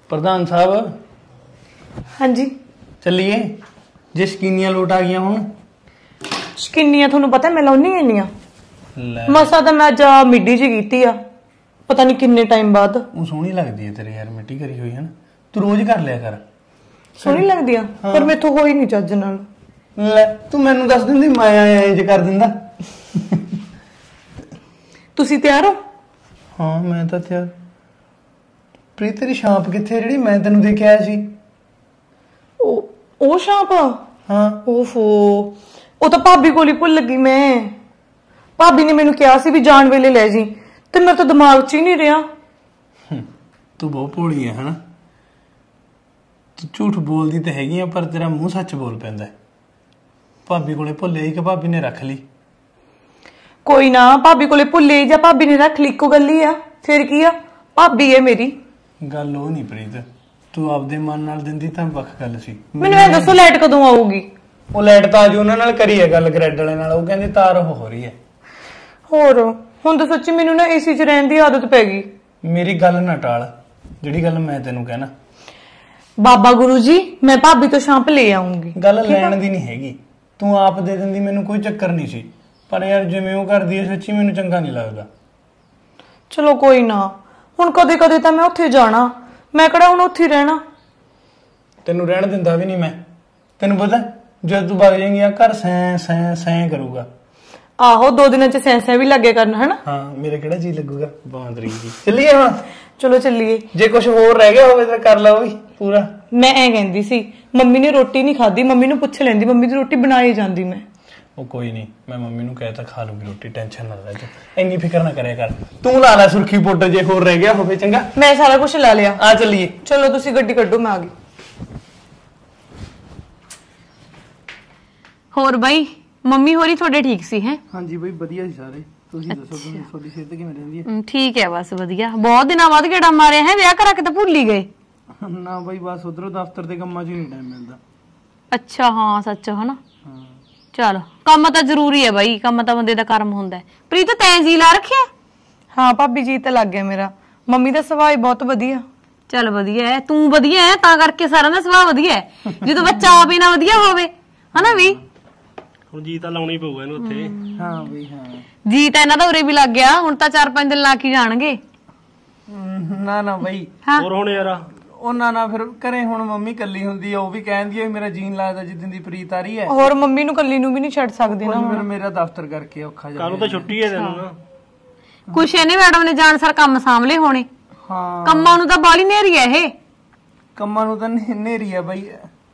प्रधान साहब हाँ जी चलिए जे शकीनियां लोट आ गई हुण शकीनियां थानू पता मैं लाउनी इन्नियां मसा तो मैं अज मिड्डी जी कीती आ पता नहीं किन्ने टाइम बाद वो सोहनी लगदी है तेरे यार मिट्टी करी हुई है ना तू रोज कर लिया कर सोहनी लगदी आ पर मेथों होई नहीं चज नाल ले तू मैनू दस दिंदी मैं इंज कर दिंदा तुसी तैयार हो हाँ मैं तो तैयार प्रीत तेरी छाप कित्थे जेहड़ी मैं तेनू दे के आया सी ओ छाप हाँ ओफो ओ तो भाभी कोल ही भुल गई मैं भाभी ने मैनू कहा सी भी जान वेले ले जी ते मेरे तो दिमाग च ही नहीं रहा तू बहुत भोली है ना तू झूठ बोलदी तो हैगी पर तेरा मुंह सच बोल पैंदा भाभी कोले भुले ही कि भाभी ने रख ली कोई ना भाभी कोले भुले जा भाभी ने रख ली इको गल ही आ फिर की आ भाभी है मेरी गल वो नहीं प्रीत तू आपदे मन नाल दिंदी तां वख गल सी मैनू ये दसो लाइट कदों आऊगी ਉਹ ਲਾਈਟ ਤਾਂ ਅੱਜ ਉਹਨਾਂ ਨਾਲ ਕਰੀ ਹੈ ਗੱਲ ਗ੍ਰੈਡ ਵਾਲੇ ਨਾਲ ਉਹ ਕਹਿੰਦੇ ਤਾਰ ਹੋ ਰਹੀ ਹੈ ਹੋਰ ਹੁਣ ਤਾਂ ਸੱਚੀ ਮੈਨੂੰ ਨਾ ਏਸੀ 'ਚ ਰਹਿਣ ਦੀ ਆਦਤ ਪੈ ਗਈ ਮੇਰੀ ਗੱਲ ਨਾ ਟਾਲ ਜਿਹੜੀ ਗੱਲ ਮੈਂ ਤੈਨੂੰ ਕਹਿਣਾ ਬਾਬਾ ਗੁਰੂ ਜੀ ਮੈਂ ਭਾਬੀ ਤੋਂ ਸ਼ਾਂਪ ਲੈ ਆਉਂਗੀ ਗੱਲ ਲੈਣ ਦੀ ਨਹੀਂ ਹੈਗੀ ਤੂੰ ਆਪ ਦੇ ਦਿੰਦੀ ਮੈਨੂੰ ਕੋਈ ਚੱਕਰ ਨਹੀਂ ਸੀ ਪਰ ਯਾਰ ਜਿਵੇਂ ਉਹ ਕਰਦੀ ਹੈ ਸੱਚੀ ਮੈਨੂੰ ਚੰਗਾ ਨਹੀਂ ਲੱਗਦਾ ਚਲੋ ਕੋਈ ਨਾ ਹੁਣ ਕਦੇ ਕਦੇ ਤਾਂ ਮੈਂ ਉੱਥੇ ਜਾਣਾ ਮੈਂ ਕਿਹੜਾ ਹੁਣ ਉੱਥੇ ਰਹਿਣਾ ਤੈਨੂੰ ਰਹਿਣ ਦਿੰਦਾ ਵੀ ਨਹੀਂ ਮੈਂ ਤੈਨੂੰ ਪਤਾ जब तू भाग जाएंगी यार घर सैं सैं सैं करूगा आहो 2 दिन च सैं भी लगे करना है ना हाँ मेरे केड़ा जी लगूगा बांदरी जी चलिए हाँ चलो चलिए जे कुछ होर रह गया होवे तो कर लो भी पूरा मैं ऐ कहंदी सी मम्मी ने रोटी नहीं खाधी मम्मी नूं पुछ लैंदी मम्मी दी रोटी बनाई जांदी मैं ओ कोई नहीं मैं मम्मी नूं कहता खा लूंगी रोटी टेंशन ना ले तू इन्नी फिक्र ना करे कर तू ला ले सुर्खी पाउडर जे होर रह गया होवे चंगा मैं सारा कुछ ला लिया आ चलिए चलो तुसी गड्डी कड्डो मैं आ गई ਹੋਰ ਬਾਈ ਮੰਮੀ ਹੋਰੀ ਤੁਹਾਡੇ ਠੀਕ ਸੀ ਹੈ ਹਾਂਜੀ ਬਈ ਵਧੀਆ ਸੀ ਸਾਰੇ ਤੁਸੀਂ ਦੱਸੋ ਤੁਹਾਡੀ ਸਿਹਤ ਕਿਵੇਂ ਰਹਿੰਦੀ ਹੈ ਠੀਕ ਹੈ ਬਸ ਵਧੀਆ ਬਹੁਤ ਦਿਨਾਂ ਬਾਅਦ ਗੇੜਾ ਮਾਰਿਆ ਹੈ ਵਿਆਹ ਕਰਾ ਕੇ ਤਾਂ ਭੁੱਲ ਹੀ ਗਏ ਨਾ ਬਈ ਬਸ ਉਧਰੋਂ ਦਫ਼ਤਰ ਦੇ ਕੰਮਾਂ 'ਚ ਨਹੀਂ ਟਾਈਮ ਮਿਲਦਾ ਅੱਛਾ ਹਾਂ ਸੱਚ ਹਨਾ ਹਾਂ ਚਲ ਕੰਮ ਤਾਂ ਜ਼ਰੂਰੀ ਹੈ ਬਾਈ ਕੰਮ ਤਾਂ ਬੰਦੇ ਦਾ ਕਰਮ ਹੁੰਦਾ ਪ੍ਰੀਤ ਤੈਂ ਜੀ ਲਾ ਰੱਖਿਆ ਹਾਂ ਭਾਬੀ ਜੀ ਤੇ ਲੱਗ ਗਿਆ ਮੇਰਾ ਮੰਮੀ ਦਾ ਸੁਭਾਅ ਬਹੁਤ ਵਧੀਆ ਚਲ ਵਧੀਆ ਹੈ ਤੂੰ ਵਧੀਆ ਹੈ ਤਾਂ ਕਰਕੇ ਸਾਰਿਆਂ ਦਾ ਸੁਭਾਅ ਵਧੀਆ ਹੈ ਜਦੋਂ ਬੱਚਾ ਆਪ ਹੀ ਨਾ ਵਧੀਆ ਹੋਵੇ ਹਨਾ ਵੀ ਹੁਣ ਜੀ ਤਾਂ ਲਾਉਣੀ ਪਊਗਾ ਇਹਨੂੰ ਉੱਥੇ ਹਾਂ ਬਈ ਹਾਂ ਜੀ ਤਾਂ ਇਹਨਾਂ ਦਾ ਉਰੇ ਵੀ ਲੱਗ ਗਿਆ ਹੁਣ ਤਾਂ 4-5 ਦਿਨ ਲਾ ਕੇ ਜਾਣਗੇ ਨਾ ਨਾ ਬਈ ਹੋਰ ਹੁਣ ਯਾਰ ਉਹਨਾਂ ਨਾਲ ਫਿਰ ਘਰੇ ਹੁਣ ਮੰਮੀ ਕੱਲੀ ਹੁੰਦੀ ਆ ਉਹ ਵੀ ਕਹਿੰਦੀ ਆ ਮੇਰਾ ਜੀਨ ਲੱਗਦਾ ਜਿੱਦਣ ਦੀ ਪ੍ਰੀਤ ਆ ਰਹੀ ਹੈ ਹੋਰ ਮੰਮੀ ਨੂੰ ਕੱਲੀ ਨੂੰ ਵੀ ਨਹੀਂ ਛੱਡ ਸਕਦੇ ਨਾ ਫਿਰ ਮੇਰਾ ਦਫ਼ਤਰ ਕਰਕੇ ਔਖਾ ਜਾ ਕੱਲ ਨੂੰ ਤਾਂ ਛੁੱਟੀ ਹੈ ਤੈਨੂੰ ਨਾ ਕੁਛ ਇਹਨੇ ਮੈਡਮ ਨੇ ਜਾਣ ਸਰ ਕੰਮ ਸਾਂਭਲੇ ਹੋਣੇ ਹਾਂ ਕੰਮਾਂ ਨੂੰ ਤਾਂ ਬਾਲੀ ਨੇਰੀ ਹੈ ਇਹ ਕੰਮਾਂ ਨੂੰ ਤਾਂ ਨੇਰੀ ਆ ਬਈ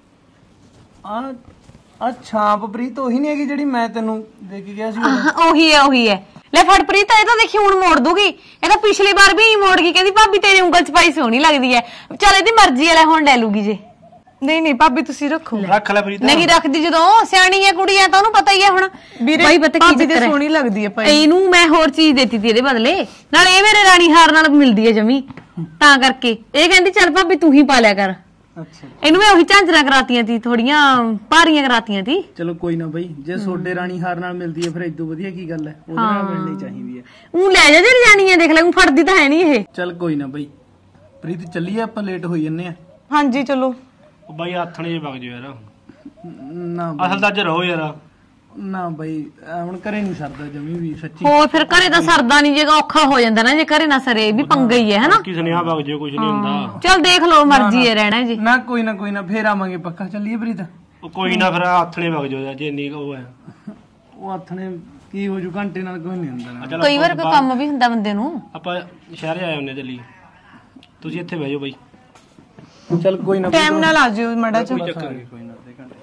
ਆ ਛਾਪ ਪ੍ਰੀਤ ਉਹੀ ਨਹੀਂ ਹੈਗੀ ਜਿਹੜੀ ਮੈਂ ਤੈਨੂੰ ਦੇ ਕੇ ਗਿਆ ਸੀ ਉਹੀ ਹੈ ਲੈ ਫੜ ਪ੍ਰੀਤ ਇਹ ਤਾਂ ਦੇਖੀ ਹੁਣ ਮੋੜ ਦੂਗੀ ਇਹ ਤਾਂ ਪਿਛਲੀ ਵਾਰ ਵੀ ਮੋੜ ਗਈ ਕਹਿੰਦੀ ਭਾਬੀ ਤੇਰੀ ਉਂਗਲ ਚ ਪਾਈ ਸੋਹਣੀ ਲੱਗਦੀ ਹੈ ਚੱਲ ਇਹਦੀ ਮਰਜ਼ੀ ਹੈ ਲੈ ਹੁਣ ਲੈ ਲੂਗੀ ਜੇ ਨਹੀਂ ਭਾਬੀ ਤੁਸੀਂ ਰੱਖੋ ਰੱਖ ਲੈ ਪ੍ਰੀਤ ਨਹੀਂ ਰੱਖਦੀ ਜਦੋਂ ਸਿਆਣੀ ਹੈ ਕੁੜੀ ਹੈ ਤਾਂ ਉਹਨੂੰ ਪਤਾ ਹੀ ਹੈ ਹੁਣ ਵੀਰੇ ਭਾਬੀ ਤੇ ਸੋਹਣੀ ਲੱਗਦੀ ਹੈ ਭਾਈ ਇਹਨੂੰ ਮੈਂ ਹੋਰ ਚੀਜ਼ ਦੇਤੀ ਤੀ ਇਹਦੇ ਬਦਲੇ ਨਾਲ ਇਹ ਮੇਰੇ ਰਾਣੀ ਹਾਰ ਨਾਲ ਮਿਲਦੀ ਹੈ ਜਮੀ ਤਾਂ ਕਰਕੇ ਇਹ ਕਹਿੰਦੀ ਚੱਲ ਭਾਬੀ ਤੂੰ ਹੀ ਪਾ ਲਿਆ ਕਰ ਅੱਛਾ ਇਹਨੂੰ ਮੈਂ ਉਹੀ ਝਾਂਜਰਾਂ ਕਰਾਤੀਆਂ ਤੀ ਥੋੜੀਆਂ ਭਾਰੀਆਂ ਕਰਾਤੀਆਂ ਤੀ ਚਲੋ ਕੋਈ ਨਾ ਬਈ ਜੇ ਸੋਡੇ ਰਾਣੀ ਹਾਰ ਨਾਲ ਮਿਲਦੀ ਹੈ ਫਿਰ ਇਦੋਂ ਵਧੀਆ ਕੀ ਗੱਲ ਹੈ ਉਹਦੇ ਨਾਲ ਮਿਲਣੀ ਚਾਹੀਦੀ ਹੈ ਉਹ ਲੈ ਜਾ ਜਿਹੜੀ ਜਾਣੀ ਹੈ ਦੇਖ ਲੈ ਉਹ ਫੜਦੀ ਤਾਂ ਹੈ ਨਹੀਂ ਇਹ ਚੱਲ ਕੋਈ ਨਾ ਬਈ ਪ੍ਰੀਤ ਚੱਲੀਏ ਆਪਾਂ ਲੇਟ ਹੋਈ ਜੰਨੇ ਆ ਹਾਂਜੀ ਚਲੋ ਉਹ ਬਾਈ ਆਥਣੇ ਜੇ ਵਗ ਜਾ ਯਾਰ ਨਾ ਅਸਲ ਤਾਂ ਅੱਜ ਰਹੋ ਯਾਰ ਨਾ ਬਈ ਹੁਣ ਘਰੇ ਨਹੀਂ ਸਰਦਾ ਜਮੀ ਵੀ ਸੱਚੀ ਹੋਰ ਫਿਰ ਘਰੇ ਤਾਂ ਸਰਦਾ ਨਹੀਂ ਜੇਗਾ ਔਖਾ ਹੋ ਜਾਂਦਾ ਨਾ ਜੇ ਘਰੇ ਨਾ ਸਰੇ ਵੀ ਪੰਗਾ ਹੀ ਹੈ ਹਨਾ ਕੀ ਸੁਨੇਹਾ ਵਗ ਜੇ ਕੁਝ ਨਹੀਂ ਹੁੰਦਾ ਚੱਲ ਦੇਖ ਲਓ ਮਰਜ਼ੀ ਹੈ ਰਹਿਣਾ ਜੀ ਨਾ ਕੋਈ ਨਾ ਫੇਰ ਆਵਾਂਗੇ ਪੱਕਾ ਚੱਲੀਏ ਪ੍ਰੀਤ ਉਹ ਕੋਈ ਨਾ ਫਿਰ ਆਥਣੇ ਵਗ ਜਾ ਜੇ ਇੰਨੀ ਉਹ ਹੈ ਉਹ ਆਥਣੇ ਕੀ ਹੋ ਜੂ ਘੰਟੇ ਨਾਲ ਕੋਈ ਨਹੀਂ ਹੁੰਦਾ ਕਈ ਵਾਰ ਕੋਈ ਕੰਮ ਵੀ ਹੁੰਦਾ ਬੰਦੇ ਨੂੰ ਆਪਾਂ ਸ਼ਹਿਰ ਜਾਏ ਹੁੰਨੇ ਚੱਲੀ ਤੁਸੀਂ ਇੱਥੇ ਬਹਿ ਜਾਓ ਬਾਈ ਚੱਲ ਕੋਈ ਨਾ ਟਾਈਮ ਨਾਲ ਆ ਜਿਓ ਮੜਾ ਚ ਕੋਈ ਚੱਕਰ ਨਹੀਂ ਕੋਈ ਨਾ ਦੇ ਘੰਟੇ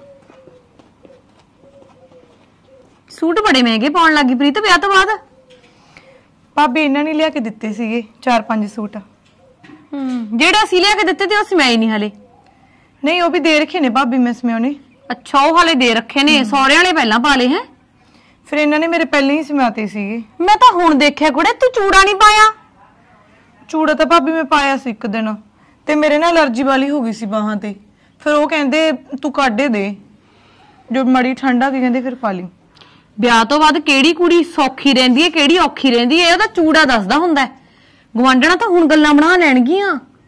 ਸੂਟ ਬੜੇ ਮਹਿੰਗੇ ਪਾਉਣ ਲੱਗੀ ਪ੍ਰੀਤ ਵਿਆਹ ਤੋਂ ਬਾਅਦ ਭਾਬੀ ਇਹਨਾਂ ਨੇ ਲਿਆ ਕੇ ਦਿੱਤੇ ਸੀਗੇ 4-5 ਸੂਟ ਜਿਹੜਾ ਅਸੀਂ ਲਿਆ ਕੇ ਦਿੱਤੇ ਤੇ ਉਹ ਸਮਾਈ ਨਹੀਂ ਹਲੇ ਨਹੀਂ ਉਹ ਵੀ ਦੇ ਰੱਖੇ ਨੇ ਭਾਬੀ ਮੈਂ ਸਮਿਆਉਣੇ ਅੱਛਾ ਉਹ ਹਲੇ ਦੇ ਰੱਖੇ ਨੇ ਸਹੁਰੇ ਵਾਲੇ ਪਹਿਲਾਂ ਪਾ ਲਏ ਹੈ ਫਿਰ ਇਹਨਾਂ ਨੇ ਮੇਰੇ ਪਹਿਲਾਂ ਹੀ ਸਮਾਤੇ ਸੀਗੇ ਮੈਂ ਤਾਂ ਹੁਣ ਦੇਖਿਆ ਕੁੜੇ ਤੂੰ ਚੂੜਾ ਨਹੀਂ ਪਾਇਆ ਚੂੜਾ ਤਾਂ ਭਾਬੀ ਮੈਂ ਪਾਇਆ ਸੀ ਇੱਕ ਦਿਨ ਤੇ ਮੇਰੇ ਨਾਲ ਅਲਰਜੀ ਵਾਲੀ ਹੋ ਗਈ ਸੀ ਬਾਹਾਂ ਤੇ ਫਿਰ ਉਹ ਕਹਿੰਦੇ ਤੂੰ ਕਾਢੇ ਦੇ ਜੋ ਮੜੀ ਠੰਡਾ ਕੀ ਕਹਿੰਦੇ ਫਿਰ ਪਾ ਲਈ ਵਿਆਹ ਤੋਂ ਬਾਅਦ ਕਿਹੜੀ ਕੁੜੀ ਸੌਖੀ ਰਹਿੰਦੀ ਹੈ ਕਿਹੜੀ ਔਖੀ ਰਹਿੰਦੀ ਹੈ ਉਹਦਾ ਚੂੜਾ ਦੱਸਦਾ ਹੁੰਦਾ ਗਵਾਂਢਣਾ ਤਾਂ ਹੁਣ ਗੱਲਾਂ ਬਣਾ ਲੈਣਗੀਆਂ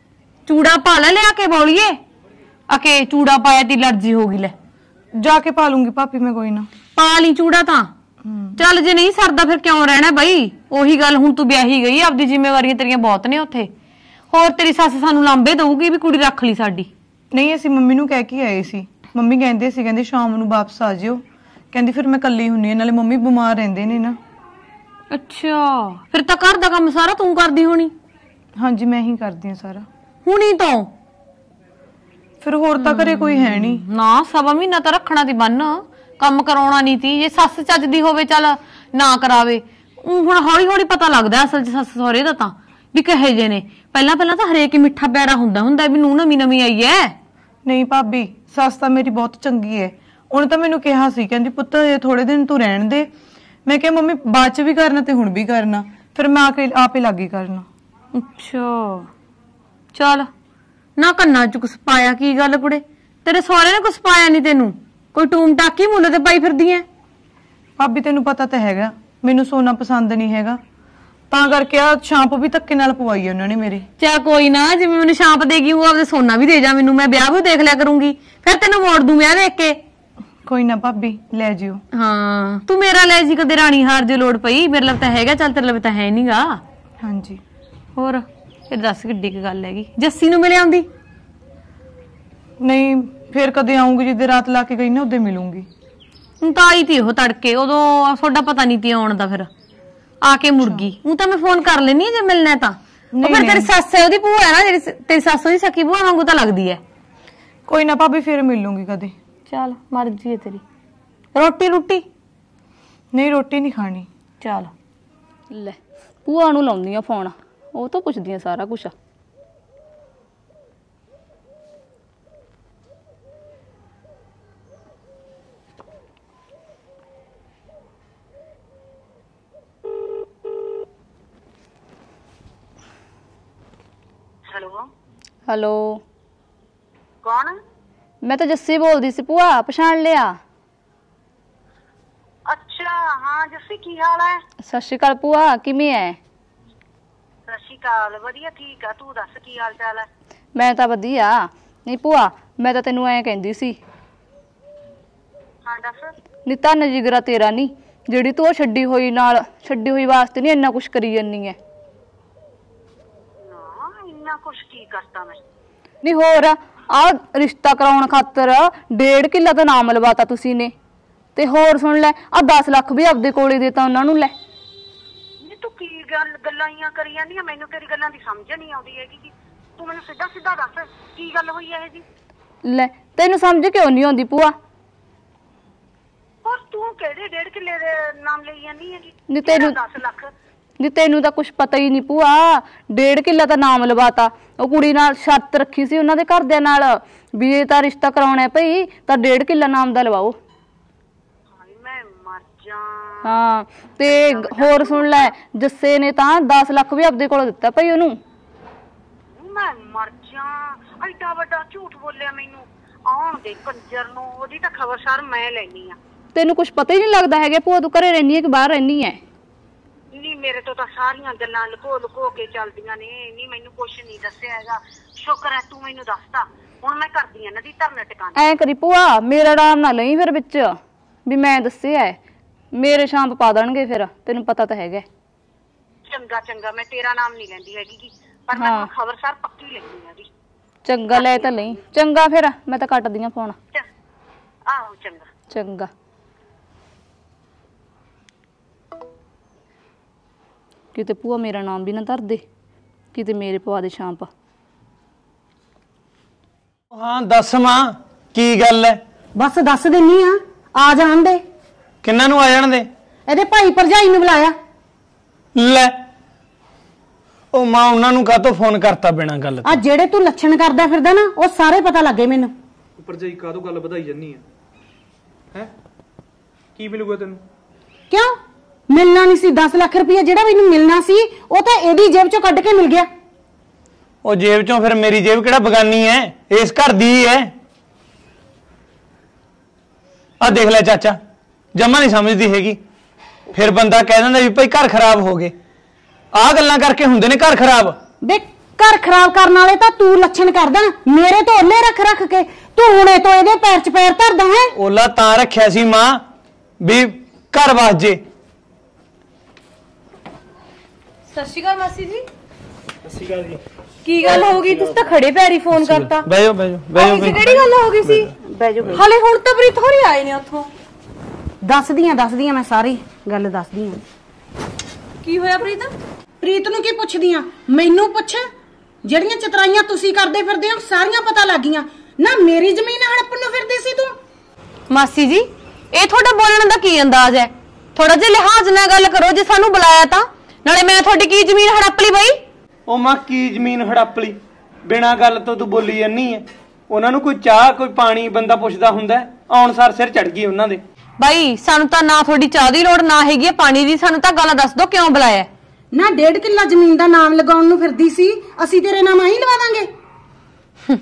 ਚੂੜਾ ਪਾ ਲੈ ਲਿਆ ਕੇ ਬੋਲੀਏ ਅਕੇ ਚੂੜਾ ਪਾਇਆ ਤੇ ਅਲਰਜੀ ਹੋ ਗਈ ਲੈ ਜਾ ਕੇ ਪਾ ਲੂੰਗੀ ਭਾਬੀ ਮੈਂ ਕੋਈ ਨਾ। ਪਾ ਲਈ ਚੂੜਾ ਤਾਂ ਚੱਲ ਜੇ ਨਹੀਂ ਸਰਦਾ ਫਿਰ ਕਿਉਂ ਰਹਿਣਾ ਬਈ ਉਹੀ ਗੱਲ ਹੁਣ ਤੂੰ ਵਿਆਹੀ ਗਈ ਆਪਦੀ ਜ਼ਿੰਮੇਵਾਰੀਆਂ ਤੇਰੀਆਂ ਬਹੁਤ ਨੇ ਉੱਥੇ ਹੋਰ ਤੇਰੀ ਸੱਸ ਸਾਨੂੰ ਲਾਂਬੇ ਦਊਗੀ ਵੀ ਕੁੜੀ ਰੱਖ ਲਈ ਸਾਡੀ। ਨਹੀਂ ਅਸੀਂ ਮੰਮੀ ਨੂੰ ਕਹਿ ਕੇ ਆਏ ਸੀ ਮੰਮੀ ਕਹਿੰਦੇ ਸੀ ਕਹਿੰਦੇ ਸ਼ਾਮ ਨੂੰ ਵਾਪਸ ਆ ਜਿਓ ਕਹਿੰਦੀ ਫਿਰ ਮੈਂ ਇਕੱਲੀ ਹੁੰਨੀ ਆ ਨਾਲੇ ਮੰਮੀ ਬਿਮਾਰ ਰਹਿੰਦੇ ਨੇ ਨਾ। ਅੱਛਾ ਫਿਰ ਤਾਂ ਘਰ ਦਾ ਕੰਮ ਸਾਰਾ ਤੂੰ ਕਰਦੀ ਹੋਣੀ। ਹਾਂਜੀ ਮੈਂ ਹੀ ਕਰਦੀ ਆ ਸਾਰਾ ਹੁਣੀ ਤੋਂ ਫਿਰ ਹੋਰ ਤਾਂ ਘਰੇ ਕੋਈ ਹੈ ਨਹੀਂ ਨਾ ਸਵਾ ਮਹੀਨਾ ਤਾਂ ਰੱਖਣਾ ਦੀ ਬੰਨ ਕੰਮ ਕਰਾਉਣਾ ਨਹੀਂ ਤੀ ਜੇ ਸੱਸ ਚੱਜਦੀ ਹੋਵੇ ਚੱਲ ਨਾ ਕਰਾਵੇ ਹੁਣ ਹੌਲੀ ਹੌਲੀ ਪਤਾ ਲੱਗਦਾ ਅਸਲ ਚ ਸੱਸ ਸਹੁਰੇ ਦਾ ਤਾਂ ਵੀ ਕਹੇ ਜੇ ਨੇ ਪਹਿਲਾਂ ਤਾਂ ਹਰੇਕ ਹੀ ਮਿੱਠਾ ਪਿਆਰਾ ਹੁੰਦਾ ਵੀ ਨੂੰ ਨਵੀਂ ਆਈ ਐ। ਨਹੀਂ ਭਾਬੀ ਸੱਸ ਤਾਂ ਮੇਰੀ ਬਹੁਤ ਚੰਗੀ ਹੈ ਉਹਨੇ ਤਾਂ ਮੈਨੂੰ ਕਿਹਾ ਸੀ ਕਹਿੰਦੀ ਪੁੱਤ ਇਹ ਥੋੜੇ ਦਿਨ ਤੂੰ ਰਹਿਣ ਦੇ ਮੈਂ ਕਿਹਾ ਮੰਮੀ ਬਾਅਦ ਚ ਵੀ ਕਰਨਾ ਤੇ ਹੁਣ ਵੀ ਕਰਨਾ ਫਿਰ ਮੈਂ ਆਪੇ ਲੱਗੀ ਕਰਨਾ। ਅੱਛਾ ਚੱਲ ਨਾ ਕੰਨਾਂ ਚ ਕੁਛ ਪਾਇਆ ਕੀ ਗੱਲ ਕੁੜੇ ਤੇਰੇ ਸਹੁਰੇ ਨੇ ਕੁਛ ਪਾਇਆ ਨਹੀਂ ਤੈਨੂੰ ਕੋਈ ਟੂਮ ਟਾਕੀ ਮੁੱਲ ਤੇ ਪਾਈ ਫਿਰਦੀ ਐ। ਭਾਬੀ ਤੈਨੂੰ ਪਤਾ ਤਾਂ ਹੈਗਾ ਮੈਨੂੰ ਸੋਨਾ ਪਸੰਦ ਨਹੀਂ ਹੈਗਾ ਤਾਂ ਕਰਕੇ ਆ ਸ਼ਾਂਪ ਵੀ ਧੱਕੇ ਨਾਲ ਪਵਾਈ ਉਹਨਾਂ ਨੇ ਮੇਰੇ। ਚਾ ਕੋਈ ਨਾ ਜਿਵੇਂ ਮੈਨੂੰ ਸ਼ਾਂਪ ਦੇਗੀ ਉਹ ਆਪਦੇ ਸੋਨਾ ਵੀ ਦੇ ਜਾ ਮੈਨੂੰ ਮੈਂ ਵਿਆਹ ਵੀ ਦੇਖ ਲਿਆ ਕਰੂੰਗੀ ਫਿਰ ਤੈਨੂੰ ਮੋੜ ਦੂੰ ਵਿਆਹ ਦੇਖ ਕੇ। ਕੋਈ ਨਾ ਭਾਬੀ ਲੈ ਜਿਓ। ਹਾਂ ਤੂੰ ਮੇਰਾ ਲੈ ਜੀ ਕਦੇ ਰਾਣੀ ਹਾਰ ਜੇ ਲੋੜ ਪਈ ਮੇਰੇ ਲਈ ਤਾਂ ਹੈਗਾ ਚੱਲ ਤੇਰੇ ਲਈ ਤਾਂ ਹੈ ਨਹੀਂਗਾ। ਹਾਂਜੀ ਹੋਰ ਫਿਰ ਦੱਸ ਕਿੱਡੀ ਕੀ ਗੱਲ ਹੈਗੀ ਜੱਸੀ ਨੂੰ ਮਿਲ ਆਉਂਦੀ। ਨਹੀਂ ਫਿਰ ਕਦੇ ਆਉਂਗੀ ਜਿੱਦੇ ਰਾਤ ਲਾ ਕੇ ਗਈ ਨਾ ਉਹਦੇ ਮਿਲੂੰਗੀ। ਹੁਣ ਤਾਂ ਆਈ ਤੀ ਉਹ ਤੜਕੇ ਉਦੋਂ ਤੁਹਾਡਾ ਪਤਾ ਨਹੀਂ ਤੀ ਆਉਣ ਦਾ ਫਿਰ ਆ ਕੇ ਮੁੜ ਗਈ ਉਹ ਤਾਂ ਮੈਂ ਫੋਨ ਕਰ ਲੈਣੀ ਜੇ ਮਿਲਣਾ ਤਾਂ ਫਿਰ ਤੇਰੀ ਸੱਸ ਹੈ ਉਹਦੀ ਭੂਆ ਹੈ ਨਾ ਜਿਹੜੀ ਤੇਰੀ ਸੱਸ ਉਹਦੀ ਸਕੀ ਭੂਆ ਵਾਂਗੂ ਤਾਂ ਲੱਗਦੀ ਹੈ। ਕੋਈ ਨਾ ਭਾਬੀ ਫਿਰ ਮਿਲੂੰਗੀ ਕਦੇ। ਚੱਲ ਮਰਜ਼ੀ ਹੈ ਤੇਰੀ। ਰੋਟੀ ਨਹੀਂ ਰੋਟੀ ਨਹੀਂ ਖਾਣੀ। ਚੱਲ ਲੈ ਭੂਆ ਨੂੰ ਲਾਉਂਦੀ ਆ ਫੋਨ ਉਹ ਤਾਂ ਪੁੱਛਦੀ ਆ ਸਾਰਾ ਕੁਛ। हेलो कौन? मैं तो जस्सी बोलती सी भूआ पछाण लिया। अच्छा हाँ जस्सी की हाल है? सत श्री अकाल भूआ किवें है? सत श्री अकाल वधिया ठीक है तू दस की हाल चाल है? मैं तो वधिया नहीं भूआ मैं तो तेनू ऐ कहंदी सी। हाँ दस नी धन जिगरा तेरा नी जिहड़ी तू छड्डी होई वास्ते नहीं इन्ना कुछ करी जानी है। कुछ की करता मैं नहीं होर आ रिश्ता कराउण खातर 1.5 किला तो नाम लवाता तुसी ने ते होर सुन ले आ 10 लाख भी आपदे कोले देता उन्हां नूं। ले नी तू की गल्लां करी जांदी है मैनूं तेरी गल्लां दी समझ नहीं आउंदी हैगी कि तू मैनूं सीधा दस की गल होई है जी। ले तैनूं समझ क्यों नहीं आउंदी भूआ और तू किहड़े 1.5 किले दे नाम लई जांदी है जी। नी तैनूं 10 लाख नी तैनूं तां कुछ पता ही नहीं भूआ 1.5 किला तो नाम लवाता ਉਹ ਕੁੜੀ ਨਾਲ ਸ਼ਰਤ ਰੱਖੀ ਸੀ ਉਹਨਾਂ ਦੇ ਘਰਦਿਆਂ ਨਾਲ ਵੀ ਇਹ ਤਾਂ ਰਿਸ਼ਤਾ ਕਰਾਉਣਾ ਭਈ ਤਾਂ 1.5 ਕਿਲਾ ਨਾਮ ਦਾ ਲਵਾਓ। ਹਾਏ ਮੈਂ ਮਰ ਜਾ। ਹਾਂ ਤੇ ਹੋਰ ਸੁਣ ਲੈ ਜੱਸੇ ਨੇ ਤਾਂ 10 ਲੱਖ ਵੀ ਆਪਦੇ ਕੋਲ ਦਿੱਤਾ ਭਈ ਉਹਨੂੰ। ਮੈਂ ਮਰ ਜਾ ਐਡਾ ਵੱਡਾ ਝੂਠ ਬੋਲਿਆ ਮੈਨੂੰ ਆਉਣ ਦੇ ਕੰਜਰ ਨੂੰ ਉਹਦੀ ਤਾਂ ਖਬਰਸਾਰ ਮੈਂ ਲੈਣੀ ਆ। ਤੈਨੂੰ ਕੁਝ ਪਤਾ ਹੀ ਨਹੀਂ ਲੱਗਦਾ ਹੈਗਾ ਭੂਆ ਤੂੰ ਘਰੇ ਰਹਿਨੀ ਹੈ ਕਿ ਬਾਹਰ ਰਹਿਨੀ ਹੈ? ਨਹੀਂ ਮੇਰੇ ਤੋਂ ਤਾਂ ਸਾਰੀਆਂ ਗੱਲਾਂ ਲੁਕੋ ਕੇ ਚੱਲਦੀਆਂ ਨੇ ਨਹੀਂ ਮੈਨੂੰ ਕੁਛ ਨਹੀਂ ਦੱਸਿਆ ਹੈਗਾ। ਸ਼ੁਕਰ ਹੈ ਤੂੰ ਮੈਨੂੰ ਦੱਸਦਾ ਹੁਣ ਮੈਂ ਕਰਦੀ ਆ ਨਾ ਦੀ ਧਰਨਾ ਟਿਕਾਣਾ। ਐ ਕਰੀ ਭੂਆ ਮੇਰਾ ਨਾਮ ਨਾ ਲਈ ਫਿਰ ਵਿੱਚ ਵੀ ਮੈਂ ਦੱਸਿਆ ਮੇਰੇ ਸ਼ਾਂਪ ਪਾ ਦੇਣਗੇ ਫਿਰ ਤੈਨੂੰ ਪਤਾ ਤਾਂ ਹੈਗਾ। ਚੰਗਾ ਮੈਂ ਤੇਰਾ ਨਾਮ ਨਹੀਂ ਲੈਂਦੀ ਹੈਗੀ ਪਰ ਮੈਂ ਖਬਰਸਾਰ ਪੱਕੀ ਲੈਣੀ ਆ ਦੀ। ਚੰਗਾ ਲੈ ਤਾਂ ਲਈ ਚੰਗਾ ਫਿਰ ਮੈਂ ਤਾਂ ਕੱਟਦੀ ਆ ਫੋਨ। ਆਹੋ ਚੰਗਾ। ਕਿਤੇ ਭੂਆ ਮੇਰਾ ਨਾਮ ਵੀ ਨਾ ਧਰ ਦੇ ਕਿਤੇ ਮੇਰੇ ਪਵਾ ਦੇ ਸ਼ਾਂਪ। ਹਾਂ ਦੱਸ ਮਾਂ ਕੀ ਗੱਲ ਹੈ? ਬਸ ਦੱਸ ਦਿੰਨੀ ਆ ਜਾਣ ਦੇ। ਕਿੰਨਾਂ ਨੂੰ ਆ ਜਾਣ ਦੇ? ਇਹਦੇ ਭਾਈ ਭਰਜਾਈ ਨੂੰ ਬੁਲਾਇਆ। ਲੈ ਉਹ ਮਾਂ ਉਹਨਾਂ ਨੂੰ ਕਾਹਤੋਂ ਫੋਨ ਕਰਤਾ ਬਿਨਾਂ ਗੱਲ ਤੋਂ? ਆ ਜਿਹੜੇ ਤੂੰ ਲੱਛਣ ਕਰਦਾ ਫਿਰਦਾ ਨਾ ਉਹ ਸਾਰੇ ਪਤਾ ਲੱਗੇ ਮੈਨੂੰ। ਭਰਜਾਈ ਕਾਹਤੋਂ ਗੱਲ ਵਧਾਈ ਜੰਨੀ ਹੈ ਕੀ ਮਿਲੂਗਾ ਤੈਨੂੰ? ਕਿਉਂ ਮਿਲਣਾ ਨਹੀਂ ਸੀ 10 ਲੱਖ ਰੁਪਇਆ ਜਿਹੜਾ ਮੈਨੂੰ ਮਿਲਣਾ ਸੀ ਉਹ ਤਾਂ ਇਹਦੀ ਜੇਬ ਚੋਂ ਕੱਢ ਕੇ ਮਿਲ ਗਿਆ। ਉਹ ਜੇਬ ਚੋਂ ਫਿਰ ਮੇਰੀ ਜੇਬ ਕਿਹੜਾ ਬਗਾਨੀ ਹੈ ਇਸ ਘਰ ਦੀ ਹੈ। ਆ ਦੇਖ ਲੈ ਚਾਚਾ ਜਮਾ ਨਹੀਂ ਸਮਝਦੀ ਹੈਗੀ ਫਿਰ ਬੰਦਾ ਕਹਿ ਦਿੰਦਾ ਵੀ ਭਾਈ ਘਰ ਖਰਾਬ ਹੋ ਗਏ। ਆਹ ਗੱਲਾਂ ਕਰਕੇ ਹੁੰਦੇ ਨੇ ਘਰ ਖਰਾਬ। ਦੇਖ ਘਰ ਖਰਾਬ ਕਰਨ ਵਾਲੇ ਤਾਂ ਤੂੰ ਲੱਛਣ ਕਰਦਾ, ਮੇਰੇ ਤੋਂ ਓਲੇ ਰੱਖ ਕੇ ਤੂੰ ਹੁਣੇ ਤੋਂ ਇਹਦੇ ਪੈਰ 'ਚ ਪੈਰ ਧਰਦਾ ਹੈ। ਓਲਾ ਤਾਂ ਰੱਖਿਆ ਸੀ ਮਾਂ ਵੀ ਘਰ ਵਸ ਜੇ। ਸਤਿ ਸ਼੍ਰੀ ਅਕਾਲ ਮਾਸੀ ਜੀ। ਸਤਿ ਸ਼੍ਰੀ ਅਕਾਲ ਜੀ। ਕੀ ਗੱਲ ਹੋ ਗਈ? ਤੁਸੀਂ ਤਾਂ ਖੜੇ ਪੈਰੀ ਫੋਨ ਕਰਤਾ। ਬਹਿ ਜਾਓ ਕਿਹੜੀ ਗੱਲ ਹੋ ਗਈ ਸੀ? ਹਲੇ ਹੁਣ ਤਾਂ ਪ੍ਰੀਤ ਹੋਰੀ ਆਏ ਨੇ ਉੱਥੋਂ। ਦੱਸਦੀ ਆ ਮੈਂ ਸਾਰੀ ਗੱਲ ਦੱਸਦੀ ਆ। ਕੀ ਹੋਇਆ ਪ੍ਰੀਤ? ਪ੍ਰੀਤ ਨੂੰ ਕੀ ਪੁੱਛਦੀ ਆ? ਮੈਨੂੰ ਪੁੱਛ। ਜਿਹੜੀਆਂ ਚਤਰਾਈਆਂ ਤੁਸੀਂ ਕਰਦੇ ਫਿਰਦੇ ਹੋ ਸਾਰੀਆਂ ਪਤਾ ਲੱਗ ਗਈਆਂ ਨਾ। ਮੇਰੀ ਜ਼ਮੀਨ ਹੜਪਣ ਨੂੰ ਫਿਰਦੀ ਸੀ ਤੂੰ। ਮਾਸੀ ਜੀ ਇਹ ਤੁਹਾਡਾ ਬੋਲਣ ਦਾ ਕੀ ਅੰਦਾਜ਼ ਹੈ? ਥੋੜਾ ਜਿਹਾ ਲਿਹਾਜ਼ ਨਾਲ ਗੱਲ ਕਰੋ ਜੇ ਸਾਨੂੰ ਬੁਲਾਇਆ ਤਾਂ। ਨਾਲੇ ਮੈਂ ਤੁਹਾਡੀ ਕੀ ਜ਼ਮੀਨ ਹੜਪ ਲਈ ਬਈ? ਉਹ ਮਾਂ ਕੀ ਜ਼ਮੀਨ ਹੜਪ ਲਈ? ਬਿਨਾਂ ਗੱਲ ਤੋਂ ਤੂੰ ਬੋਲੀ ਜਾਨੀ ਐ। ਉਹਨਾਂ ਨੂੰ ਕੋਈ ਚਾਹ ਕੋਈ ਪਾਣੀ ਬੰਦਾ ਪੁੱਛਦਾ ਹੁੰਦਾ, ਆਉਣ ਸਾਰ ਸਿਰ ਚੜ ਗਈ ਉਹਨਾਂ ਦੇ। ਬਾਈ ਸਾਨੂੰ ਤਾਂ ਨਾ ਤੁਹਾਡੀ ਚਾਹ ਦੀ ਲੋੜ ਨਾ ਹੈਗੀ ਪਾਣੀ ਦੀ। ਸਾਨੂੰ ਤਾਂ ਗੱਲ ਦੱਸ ਦੋ ਕਿਉਂ ਬੁਲਾਇਆ? ਨਾ 1.5 ਕਿੱਲਾ ਜ਼ਮੀਨ ਦਾ ਨਾਮ ਲਗਾਉਣ ਨੂੰ ਫਿਰਦੀ ਸੀ। ਅਸੀਂ ਤੇਰੇ ਨਾਮ ਆਹੀ ਲਵਾ ਦਾਂਗੇ।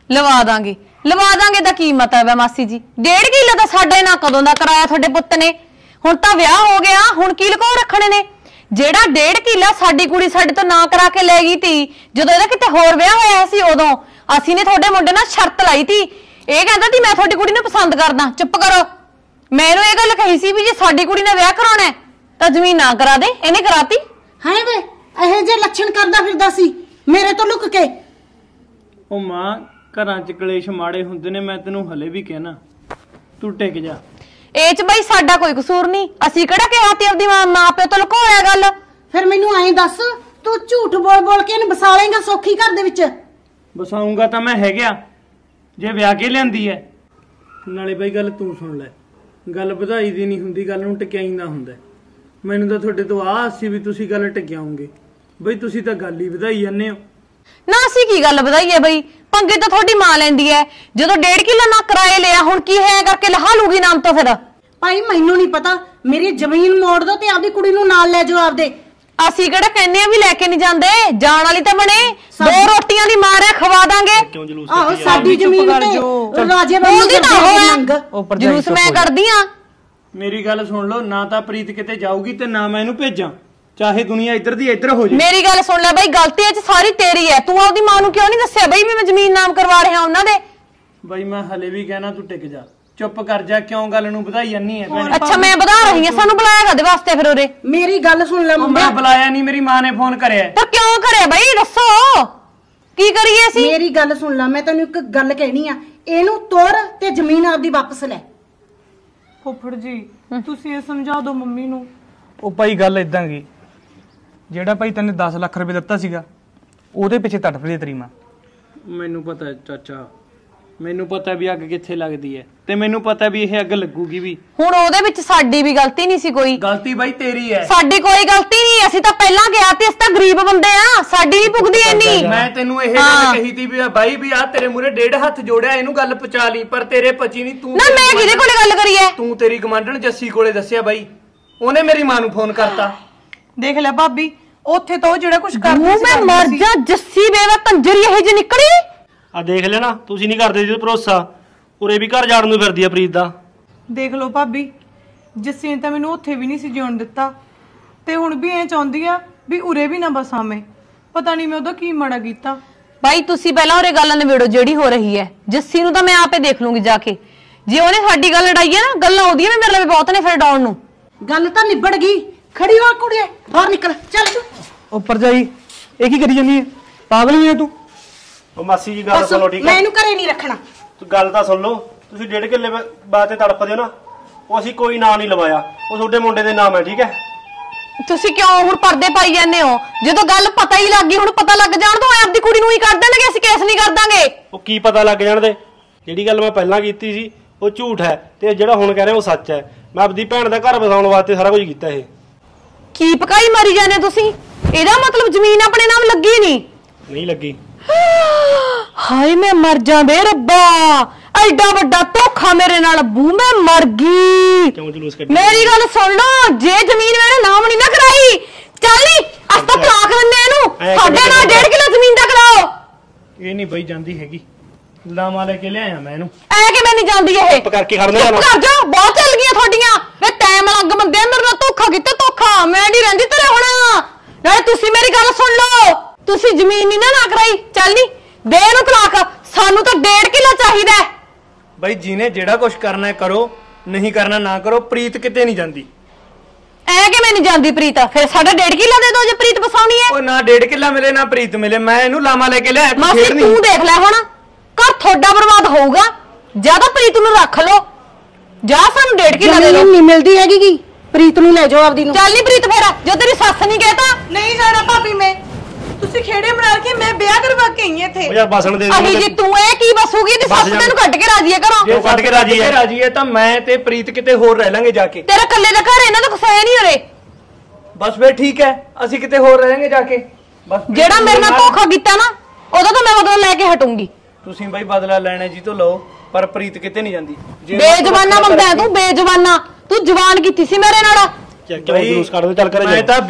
ਲਵਾ ਦਾਂਗੇ ਦਾ ਕੀ ਮਤਲਬ ਹੈ ਮਾਸੀ ਜੀ? 1.5 ਕਿੱਲਾ ਤਾਂ ਸਾਡੇ ਨਾਲ ਕਦੋਂ ਦਾ ਕਰਾਇਆ ਤੁਹਾਡੇ ਪੁੱਤ ਨੇ? ਹੁਣ ਤਾਂ ਵਿਆਹ ਹੋ ਗਿਆ, ਹੁਣ ਕੀ ਲਕੋ ਰੱਖਣੇ ਨੇ? ਜਿਹੜਾ 1.5 ਕਿੱਲਾ ਸਾਡੀ ਕੁੜੀ ਸਾਡੇ ਤੋਂ ਨਾ ਕਰਾ ਕੇ ਲੈ ਗਈ ਤੀ, ਜਦੋਂ ਇਹਦਾ ਕਿਤੇ ਹੋਰ ਵਿਆਹ ਹੋਇਆ ਸੀ ਉਦੋਂ ਅਸੀਂ ਨੇ ਤੁਹਾਡੇ ਮੁੰਡੇ ਨਾਲ ਸ਼ਰਤ ਲਾਈ ਤੀ। ਇਹ ਕਹਿੰਦਾ ਸੀ ਮੈਂ ਤੁਹਾਡੀ ਕੁੜੀ ਨੂੰ ਪਸੰਦ ਕਰਦਾ। ਚੁੱਪ ਕਰੋ। ਮੈਨੂੰ ਇਹ ਗੱਲ ਕਹੀ ਸੀ ਵੀ ਜੇ ਸਾਡੀ ਕੁੜੀ ਨਾਲ ਵਿਆਹ ਕਰਾਉਣਾ ਤਾਂ ਜ਼ਮੀਨ ਨਾ ਕਰਾ ਦੇ। ਇਹਨੇ ਕਰਾਤੀ। ਹਾਂ ਵੇ ਇਹੋ ਜਿਹੇ ਲੱਛਣ ਕਰਦਾ ਫਿਰਦਾ ਸੀ ਮੇਰੇ ਤੋਂ ਲੁਕ ਕੇ। ਉਹ ਮਾਂ ਘਰਾਂ 'ਚ ਕਲੇਸ਼ ਮਾੜੇ ਹੁੰਦੇ ਨੇ, ਮੈਂ ਤੈਨੂੰ ਹਲੇ ਵੀ ਕਹਿਣਾ ਤੂੰ ਟਿਕ ਜਾ। ਇਹ 'ਚ ਬਈ ਸਾਡਾ ਕੋਈ ਕਸੂਰ ਨਹੀਂ। ਅਸੀਂ ਕਿਹੜਾ ਕਿਹਾ ਤੀ ਆਪਦੀ ਮਾਂ ਪਿਓ ਤੋਂ ਲੁਕੋਇਆ ਗੱਲ? ਫਿਰ ਮੈਨੂੰ ਐਂ ਦੱਸ, ਤੂੰ ਝੂਠ ਬੋਲ ਕੇ ਇਹਨੂੰ ਵਸਾ ਲੇਂਗਾ ਸੌਖੀ ਘਰ ਦੇ ਵਿੱਚ? ਬਸਾਉਂਗਾ ਤਾਂ ਮੈਂ ਹੈਗਾ ਜੇ ਵਿਆਹ ਕੇ ਲਿਆਂਦੀ ਐ। ਨਾਲੇ ਬਈ ਗੱਲ ਤੂੰ ਸੁਣ ਲੈ, ਗੱਲ ਵਧਾਈ ਦੀ ਨਹੀਂ ਹੁੰਦੀ, ਗੱਲ ਨੂੰ ਟਕਿਆਈਂਦਾ ਹੁੰਦਾ। ਮੈਨੂੰ ਤਾਂ ਤੁਹਾਡੇ ਤੋਂ ਆਸ ਸੀ ਵੀ ਤੁਸੀਂ ਗੱਲ ਟਕਿਆਉਂਗੇ, ਬਈ ਤੁਸੀਂ ਤਾਂ ਗੱਲ ਹੀ ਵਧਾਈ ਜਾਂਦੇ ਹੋ। ਨਾ ਅਸੀਂ ਕੀ ਗੱਲ ਵਧਾਈ ਹੈ ਬਈ? ਪੰਗੇ ਤਾਂ ਤੁਹਾਡੀ ਮਾਂ ਲੈਂਦੀ ਐ। ਜਦੋਂ 1.5 ਕਿੱਲਾ ਨਾ ਕਿਰਾਏ ਲਿਆ, ਹੁਣ ਕੀ ਹੈ ਕਰਕੇ ਲਹਾ ਲੂਗੀ ਨਾਮ ਤੋਂ? ਫਿਰ ਭਾਈ ਮੈਨੂੰ ਨਹੀਂ ਪਤਾ, ਮੇਰੀ ਜ਼ਮੀਨ ਮੋੜ ਦੋ ਤੇ ਆਪਦੀ ਕੁੜੀ ਨੂੰ ਨਾਲ ਲੈ ਜਾਓ ਆਪਦੇ। ਅਸੀਂ ਕਿਹੜਾ ਕਹਿੰਦੇ ਆ ਵੀ ਲੈ ਕੇ ਨਹੀਂ ਜਾਂਦੇ? ਜਾਣ ਵਾਲੀ ਤਾਂ ਬਣੇ। 2 ਰੋਟੀਆਂ ਦੀ ਮਾਰ ਹੈ, ਖਵਾ ਦਾਂਗੇ। ਆਹੋ ਸਾਡੀ ਜ਼ਮੀਨ ਤੇ ਰਾਜੇ ਬੋਲਦੀ ਤਾਂ ਉਹ ਜਲੂਸ ਮੈਂ ਕਰਦੀ ਆ। ਮੇਰੀ ਗੱਲ ਸੁਣ ਲਓ, ਨਾ ਤਾਂ ਪ੍ਰੀਤ ਕਿਤੇ ਜਾਊਗੀ ਤੇ ਨਾ ਮੈਂ ਇਹਨੂੰ ਭੇਜਾਂ, ਚਾਹੇ ਦੁਨੀਆ ਇੱਧਰ ਦੀ ਇੱਧਰ ਹੋ ਜਾਏ। ਮੇਰੀ ਗੱਲ ਸੁਣ ਲੈ ਬਈ, ਗਲਤੀ ਇਹ 'ਚ ਸਾਰੀ ਤੇਰੀ ਐ। ਤੂੰ ਆਪਦੀ ਮਾਂ ਨੂੰ ਕਿਉਂ ਨਹੀਂ ਦੱਸਿਆ ਬਈ ਵੀ ਮੈਂ ਜ਼ਮੀਨ ਨਾਮ ਕਰਵਾ ਰਿਹਾ ਉਹਨਾਂ ਦੇ? ਬਈ ਮੈਂ ਹਲੇ ਵੀ ਕਹਿਣਾ ਤੂੰ ਟਿਕ ਜਾ, ਚੁੱਪ ਕਰ ਜਾ। ਕਿਉਂ ਗੱਲ ਨੂੰ ਵਧਾਈ ਜਾਨੀ ਐ? ਅੱਛਾ ਮੈਂ ਵਧਾ ਰਹੀ ਆ। ਸਾਨੂੰ ਬੁਲਾਇਆ ਕਦੇ ਵਾਸਤੇ ਫਿਰ ਉਰੇ? ਮੇਰੀ ਗੱਲ ਸੁਣ ਲੈ ਮੁੰਡਾ। ਮੈਂ ਬੁਲਾਇਆ ਨਹੀਂ, ਮੇਰੀ ਮਾਂ ਨੇ ਫੋਨ ਕਰਿਆ। ਤਾਂ ਕਿਉਂ ਕਰਿਆ ਬਈ? ਦੱਸੋ ਕੀ ਕਰੀਏ ਅਸੀਂ? ਮੇਰੀ ਗੱਲ ਸੁਣ ਲੈ, ਮੈਂ ਤੈਨੂੰ ਇੱਕ ਗੱਲ ਕਹਿਣੀ ਆ। ਇਹਨੂੰ ਤੋੜ ਤੇ ਜ਼ਮੀਨ ਆਪਦੀ ਵਾਪਸ ਲੈ। ਫੁੱਫੜ ਜੀ ਤੁਸੀਂ ਇਹ ਸਮਝਾ ਦਿਓ ਮੰਮੀ ਨੂੰ। ਉਹ ਭਾਈ ਗੱਲ ਇਦਾਂ ਗਈ, ਜਿਹੜਾ ਭਾਈ ਤੈਨੇ 10 ਲੱਖ ਰੁਪਏ ਦਿੱਤਾ ਸੀਗਾ ਉਹਦੇ ਪਿੱਛੇ ਤੜਫ ਰਹੀ ਤੇਰੀ ਮਾਂ। ਮੈਨੂੰ ਪਤਾ ਹੈ ਚਾਚਾ, ਮੈਨੂੰ ਪਤਾ ਵੀ ਅੱਗ ਕਿੱਥੇ ਲੱਗਦੀ ਹੈ ਤੇ ਮੈਨੂੰ ਪਤਾ ਵੀ ਇਹ ਅੱਗ ਲੱਗੂਗੀ ਵੀ। ਹੁਣ ਉਹਦੇ ਵਿੱਚ ਸਾਡੀ ਵੀ ਗਲਤੀ ਨਹੀਂ ਸੀ ਕੋਈ। ਗਲਤੀ ਬਾਈ ਤੇਰੀ ਹੈ। ਸਾਡੀ ਕੋਈ ਗਲਤੀ ਨਹੀਂ। ਅਸੀਂ ਤਾਂ ਪਹਿਲਾਂ ਗਿਆ ਤੇ ਅਸੀਂ ਤਾਂ ਗਰੀਬ ਬੰਦੇ ਆ, ਸਾਡੀ ਨਹੀਂ ਪੁੱਗਦੀ ਇੰਨੀ। ਮੈਂ ਤੈਨੂੰ ਇਹ ਗੱਲ ਕਹੀ ਤੀ ਵੀ ਬਾਈ ਵੀ ਆ ਤੇਰੇ ਮੂਰੇ 1.5 ਹੱਥ ਜੋੜਿਆ, ਇਹਨੂੰ ਗੱਲ ਪਹੁੰਚਾ ਲਈ, ਪਰ ਤੇਰੇ ਪਚੀ ਨਹੀਂ। ਤੂੰ ਨਾ ਮੈਂ ਕਿਹਦੇ ਕੋਲੇ ਗੱਲ ਕਰੀ ਐ? ਤੂੰ ਤੇਰੀ ਗਮਾਂਡਣ ਜੱਸੀ ਕੋਲੇ ਦੱਸਿਆ ਬਾਈ, ਉਹਨੇ ਮੇਰੀ ਮਾਂ ਨੂੰ ਫੋਨ ਕਰਤਾ। ਦੇਖ ਲੈ ਭਾਬੀ, ਉੱਥੇ ਤਾਂ ਉਹ ਜਿਹੜਾ ਕੁਝ ਕਰਦੀ ਸੀ ਮੈਂ ਮਰ ਜਾ। ਜੱਸੀ ਬੇਵਾ ਕੰਜਰੀ ਇਹ ਜੀ ਨਿਕਲੀ। ਆ ਦੇਖ ਲੈਣਾ, ਤੁਸੀਂ ਨਹੀਂ ਕਰਦੇ ਜੀ ਭਰੋਸਾ। ਉਰੇ ਵੀ ਘਰ ਜਾਣ ਨੂੰ ਫਿਰਦੀ ਆ ਪ੍ਰੀਤ ਦਾ। ਦੇਖ ਲਓ ਭਾਬੀ, ਜੱਸੀ ਨੇ ਤਾਂ ਮੈਨੂੰ ਉੱਥੇ ਵੀ ਨਹੀਂ ਸੀ ਜਿਉਣ ਦਿੱਤਾ ਤੇ ਹੁਣ ਵੀ ਐ ਚਾਹੁੰਦੀ ਆ ਵੀ ਉਰੇ ਵੀ ਨਾ ਬਸਾਂ ਮੈਂ। ਪਤਾ ਨਹੀਂ ਮੈਂ ਉਹਦਾ ਕੀ ਮਾੜਾ ਕੀਤਾ। ਬਾਈ ਤੁਸੀਂ ਪਹਿਲਾਂ ਉਰੇ ਗੱਲ ਨਿਬੇੜੋ ਜਿਹੜੀ ਹੋ ਰਹੀ ਹੈ। ਜੱਸੀ ਨੂੰ ਤਾਂ ਮੈਂ ਆਪੇ ਦੇਖ ਲੂੰਗੀ ਜਾ ਕੇ। ਜੇ ਉਹਨੇ ਸਾਡੀ ਗੱਲ ਲੜਾਈ ਹੈ ਨਾ, ਗੱਲਾਂ ਆਉਂਦੀਆਂ ਵੀ ਮੇਰੇ ਲਈ ਬਹੁਤ ਨੇ ਫਿਰ ਡਾਉਣ ਨੂੰ। ਗੱਲ ਤਾਂ ਨਿਬੜ ਗਈ, ਖੜੀ ਹੋ ਕੁੜੀਏ, ਬਾਹਰ ਨਿਕਲ ਚੱਲ। ਉਹ ਭਰਜਾਈ ਇਹ ਕੀ ਕਰੀ ਜਾਂਦੀ ਹੈ? ਪਾਗਲ ਹੋਈ ਹੈ ਤੂੰ? ਉਹ ਮਾਸੀ ਜੀ ਗੱਲ ਸੁਣੋ ਠੀਕ ਮੈਂ ਹੈ? ਇਹਨੂੰ ਘਰੇ ਨਹੀਂ ਰੱਖਣਾ। ਤੂੰ ਗੱਲ ਤਾਂ ਸੁਣ ਲਓ। ਤੁਸੀਂ 1.5 ਕਿੱਲੇ ਬਾਤ ਤੇ ਤੜਫਦੇ ਹੋ ਨਾ, ਉਹ ਅਸੀਂ ਕੋਈ ਨਾਂ ਨਹੀਂ ਲਵਾਇਆ, ਉਹ ਤੁਹਾਡੇ ਮੁੰਡੇ ਦੇ ਨਾਮ ਹੈ। ਠੀਕ ਹੈ? ਤੁਸੀਂ ਕਿਉਂ ਹੁਣ ਪਰਦੇ ਪਾਈ ਜਾਂਦੇ ਹੋ? ਜਦੋਂ ਗੱਲ ਪਤਾ ਹੀ ਲੱਗ ਗਈ, ਹੁਣ ਪਤਾ ਲੱਗ ਜਾਣ ਤੋਂ ਆਪਦੀ ਕੁੜੀ ਨੂੰ ਹੀ ਕਰ ਦੇਣਗੇ, ਅਸੀਂ ਕੇਸ ਨਹੀਂ ਕਰ ਦਾਂਗੇ। ਉਹ ਕੀ ਪਤਾ ਲੱਗ ਜਾਣ ਦੇ? ਜਿਹੜੀ ਗੱਲ ਮੈਂ ਪਹਿਲਾਂ ਕੀਤੀ ਸੀ ਉਹ ਝੂਠ ਹੈ ਤੇ ਜਿਹੜਾ ਹੁਣ ਕਹਿ ਰਿਹਾ ਉਹ ਸੱਚ ਹੈ। ਮੈਂ ਆਪਦੀ ਭੈਣ ਦਾ ਘਰ ਵਸਾਉਣ ਵਾਸਤੇ ਸਾਰਾ ਕੁਝ ਕੀਤਾ। ਇਹ ਕੀ ਪਕਾਈ ਮਾਰੀ ਜਾਂਦੇ ਤੁਸੀਂ? ਇਹਦਾ ਮਤਲਬ ਜ਼ਮੀਨ ਆਪਣੇ ਨਾਮ ਲੱਗੀ ਨਹੀਂ ਲੱਗੀ। ਹਾਏ ਮੈਂ ਮਰ ਜਾਂ ਬੇ ਰੱਬਾ, ਐਡਾ ਵੱਡਾ ਧੋਖਾ ਮੇਰੇ ਨਾਲ। ਬੂ ਮੈਂ ਮਰ ਗਈ। ਕਿਉਂ ਜਲੂਸ ਕੱਢੀ? ਮੇਰੀ ਗੱਲ ਸੁਣ ਲਓ, ਜੇ ਜ਼ਮੀਨ ਮੇਰੇ ਨਾਮ ਨਹੀਂ ਨਾ ਕਰਾਈ, ਚੱਲ ਨੀ ਅਸ ਤਾਂ ਤਲਾਕ ਦਿੰਦੇ ਇਹਨੂੰ। ਸਾਡੇ ਨਾਲ 1.5 ਕਿੱਲਾ ਜ਼ਮੀਨ ਦਾ ਕਰਾਓ। ਇਹ ਨਹੀਂ ਬਈ ਜਾਂਦੀ ਹੈਗੀ, ਲਾਮਾ ਲੈ ਕੇ ਲਿਆਇਆ ਮੈਂ ਇਹਨੂੰ। ਐ ਕਿਵੇਂ ਨਹੀਂ ਜਾਂਦੀ ਇਹ? ਚੁੱਪ ਕਰਕੇ ਖੜਨਾ ਚੁੱਪ ਕਰ ਜਾ, ਬਹੁਤ ਚੱਲ ਗਈਆਂ ਤੁਹਾਡੀਆਂ। ਵੇ ਟਾਈਮ ਲੱਗ ਬੰਦੇ ਮੇਰੇ ਨਾਲ ਧੋਖਾ ਕੀਤਾ। ਧੋਖਾ ਮੈਂ ਨਹੀਂ ਰਹਿੰਦੀ ਤੇਰੇ ਹੁਣ। ਨਾਲੇ ਤੁਸੀਂ ਮੇਰੀ ਗੱਲ ਸੁਣ ਲਓ, ਤੁਸੀਂ ਜ਼ਮੀਨ ਨਹੀਂ ਨਾ ਕਰਾਈ ਚੱਲ ਨਹੀਂ ਦੇ ਇਹਨੂੰ ਤਲਾਕ ਸਾਨੂੰ ਤਾਂ 1.5 ਕਿੱਲਾ ਚਾਹੀਦਾ ਹੈ। ਬਾਈ ਜਿਹਨੇ ਜਿਹੜਾ ਕੁਝ ਕਰਨਾ ਹੈ ਕਰੋ, ਨਹੀਂ ਕਰਨਾ ਨਾ ਕਰੋ। ਪ੍ਰੀਤ ਕਿਤੇ ਨਹੀਂ ਜਾਂਦੀ। ਐ ਕਿਵੇਂ ਨਹੀਂ ਜਾਂਦੀ ਪ੍ਰੀਤ? ਫਿਰ ਸਾਡਾ 1.5 ਕਿੱਲਾ ਦੇ ਦਿਓ ਜੇ ਪ੍ਰੀਤ ਵਸਾਉਣੀ ਹੈ। ਉਹ ਨਾ 1.5 ਕਿੱਲਾ ਮਿਲੇ ਨਾ ਪ੍ਰੀਤ ਮਿਲੇ, ਮੈਂ ਇਹਨੂੰ ਲਾਮਾ ਲੈ ਕੇ ਲਿਆ। ਮਾਸੀ ਤੂੰ ਦੇਖ ਲੈ ਹੁਣ ਘਰ ਤੁਹਾਡਾ ਬਰਬਾਦ ਹੋਊਗਾ। ਜਾਂ ਤਾਂ ਪ੍ਰੀਤ ਨੂੰ ਰੱਖ ਲਓ ਜਾਂ ਸਾਨੂੰ 1.5 ਕਿੱਲਾ ਦੇ ਦਿਓ। ਨਹੀਂ ਮਿਲਦੀ ਹੈਗੀ ਕੀ? ਪ੍ਰੀਤ ਨੂੰ ਲੈ ਜਾਓ ਆਪਦੀ ਨੂੰ। ਚੱਲ ਨਹੀਂ ਪ੍ਰੀਤ ਫਿਰ ਜੋ ਤੇਰੀ ਸੱਸ ਨਹੀਂ ਕਹਿਤਾ। ਨਹੀਂ ਜਾਣਾ ਭਾਬੀ ਮੈਂ, ਤੁਸੀਂ ਖੇੜੇ ਬਣਾ ਕੇ ਮੈਂ ਵਿਆਹ ਕਰਵਾ ਕੇ ਆਈ ਇੱਥੇ। ਉਹ ਯਾਰ ਬਸਣ ਦੇ ਅਹੀ ਜੀ ਤੂੰ ਇਹ ਕੀ ਬਸੂਗੀ ਤੇ ਸੱਸ ਤੈਨੂੰ ਕੱਢ ਕੇ ਰਾਜੀ ਹੈ ਘਰੋਂ। ਜੇ ਕੱਢ ਕੇ ਰਾਜੀ ਹੈ ਤਾਂ ਮੈਂ ਤੇ ਪ੍ਰੀਤ ਕਿਤੇ ਹੋਰ ਰਹਿ ਲਾਂਗੇ ਜਾ ਕੇ। ਤੇਰਾ ਇਕੱਲੇ ਦਾ ਘਰ ਇਹਨਾਂ ਦਾ ਕੁਸਾਇਆ ਨਹੀਂ ਉਰੇ। ਬਸ ਫਿਰ ਠੀਕ ਹੈ, ਅਸੀਂ ਕਿਤੇ ਹੋਰ ਰਹਿਣਗੇ ਜਾ ਕੇ। ਬਸ ਜਿਹੜਾ ਮੇਰੇ ਨਾਲ ਧੋਖਾ ਕੀਤਾ ਨਾ ਉਹਦਾ ਤਾਂ ਮੈਂ ਬਦਲਾ ਲੈ ਕੇ ਹਟੂੰਗੀ। ਤੁਸੀਂ ਬਾਈ ਬਦਲਾ ਲੈਣਾ ਜੀ ਤੋਂ ਲਓ, ਪਰ ਪ੍ਰੀਤ ਕਿਤੇ ਨਹੀਂ ਜਾਂਦੀ। ਬੇਜਵਾਨਾ ਬੰਦਾ ਹੈ ਤੂੰ, ਬੇਜਵਾਨਾ। ਤੂੰ ਜਵਾਨ ਕੀਤੀ ਸੀ ਮੇਰੇ ਨਾਲ। ਜਲੂਸ ਕੱਢ ਦੇ ਚੱਲ ਕਰੇ।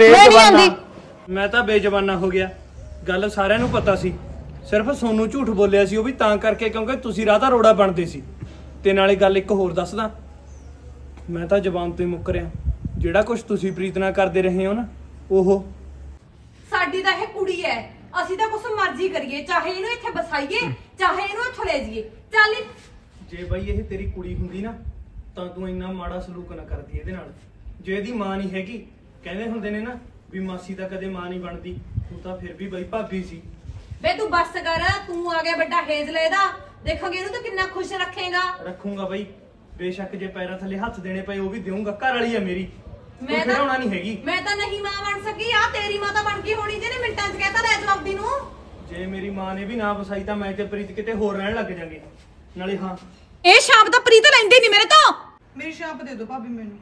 ਮੈਂ ਤਾਂ ਬੇਜਵਾਨਾ ਹੋ ਗਿਆ। ਗੱਲ ਸਾਰਿਆਂ ਨੂੰ ਪਤਾ ਸੀ, ਸਿਰਫ ਸੋਨੂੰ ਝੂਠ ਬੋਲਿਆ ਸੀ, ਉਹ ਵੀ ਤਾਂ ਕਰਕੇ ਕਿਉਂਕਿ ਤੁਸੀਂ ਰਾਹ ਦਾ ਰੋੜਾ ਬਣਦੇ ਸੀ। ਤੇ ਨਾਲੇ ਗੱਲ ਇੱਕ ਹੋਰ ਦੱਸਦਾ, ਮੈਂ ਤਾਂ ਜ਼ਬਾਨ ਤੋਂ ਹੀ ਮੁੱਕਰਿਆ। ਜਿਹੜਾ ਕੁਝ ਤੁਸੀਂ ਪ੍ਰੀਤ ਨਾਲ ਕਰਦੇ ਰਹੇ ਹੋ ਨਾ, ਉਹ ਸਾਡੀ ਤਾਂ ਇਹ ਕੁੜੀ ਐ, ਅਸੀਂ ਤਾਂ ਕੁਛ ਮਰਜ਼ੀ ਕਰੀਏ, ਚਾਹੇ ਇਹਨੂੰ ਇੱਥੇ ਬਸਾਈਏ ਚਾਹੇ ਇਹਨੂੰ ਇੱਥੋਂ ਲੈ ਜਾਈਏ। ਚੱਲ ਜੇ ਬਾਈ ਇਹ ਤੇਰੀ ਕੁੜੀ ਹੁੰਦੀ ਨਾ ਤਾਂ ਤੂੰ ਇੰਨਾ ਮਾੜਾ ਸਲੂਕ ਨਾ ਕਰਦੀ ਇਹਦੇ ਨਾਲ। ਜੇ ਇਹਦੀ ਮਾਂ ਨਹੀਂ ਹੈਗੀ, ਕਹਿੰਦੇ ਹੁੰਦੇ ਨੇ ਨਾ ਵੀ ਮਾਸੀ ਤਾਂ ਕਦੇ ਮਾਂ ਨਹੀਂ ਬਣਦੀ, ਤੂੰ ਤਾਂ ਫਿਰ ਵੀ ਬਾਈ ਭਾਬੀ ਸੀ। ਵੇ ਤੂੰ ਬੱਸ ਕਰ, ਤੂੰ ਆ ਗਿਆ ਵੱਡਾ ਹੇਜ਼ਲੇ ਦਾ। ਦੇਖੋਗੇ ਇਹਨੂੰ ਤਾਂ ਕਿੰਨਾ ਖੁਸ਼ ਰੱਖੇਗਾ। ਰੱਖੂਗਾ ਬਾਈ, ਬੇਸ਼ੱਕ ਜੇ ਪੈਰਾਂ ਥੱਲੇ ਹੱਥ ਦੇਣੇ ਪਏ ਉਹ ਵੀ ਦੇਵਾਂਗਾ। ਘਰ ਵਾਲੀ ਹੈ ਮੇਰੀ, ਮੈਂ ਤਾਂ ਖਿਡਾਉਣਾ ਨਹੀਂ ਹੈਗੀ। ਮੈਂ ਤਾਂ ਨਹੀਂ ਮਾਂ ਬਣ ਸਕੀ, ਆ ਤੇਰੀ ਮਾਂ ਤਾਂ ਬਣ ਗਈ ਹੋਣੀ ਜਿਹਨੇ ਮਿੰਟਾਂ 'ਚ ਕਹਿਤਾ ਲੈ ਜਾਓ ਆਪਦੀ ਨੂੰ। ਜੇ ਮੇਰੀ ਮਾਂ ਨੇ ਵੀ ਨਾ ਵਸਾਈ ਤਾਂ ਮੈਂ ਤੇ ਪ੍ਰੀਤ ਕਿਤੇ ਹੋਰ ਰਹਿਣ ਲੱਗ ਜਾਾਂਗੇ। ਨਾਲੇ ਹਾਂ ਇਹ ਸ਼ਾਪ ਤਾਂ ਪ੍ਰੀਤ ਲੈਂਦੀ ਨਹੀਂ ਮੇਰੇ ਤੋਂ। ਮੇਰੀ ਸ਼ਾਪ ਦੇ ਦਿਓ ਭਾਬੀ ਮੈਨੂੰ।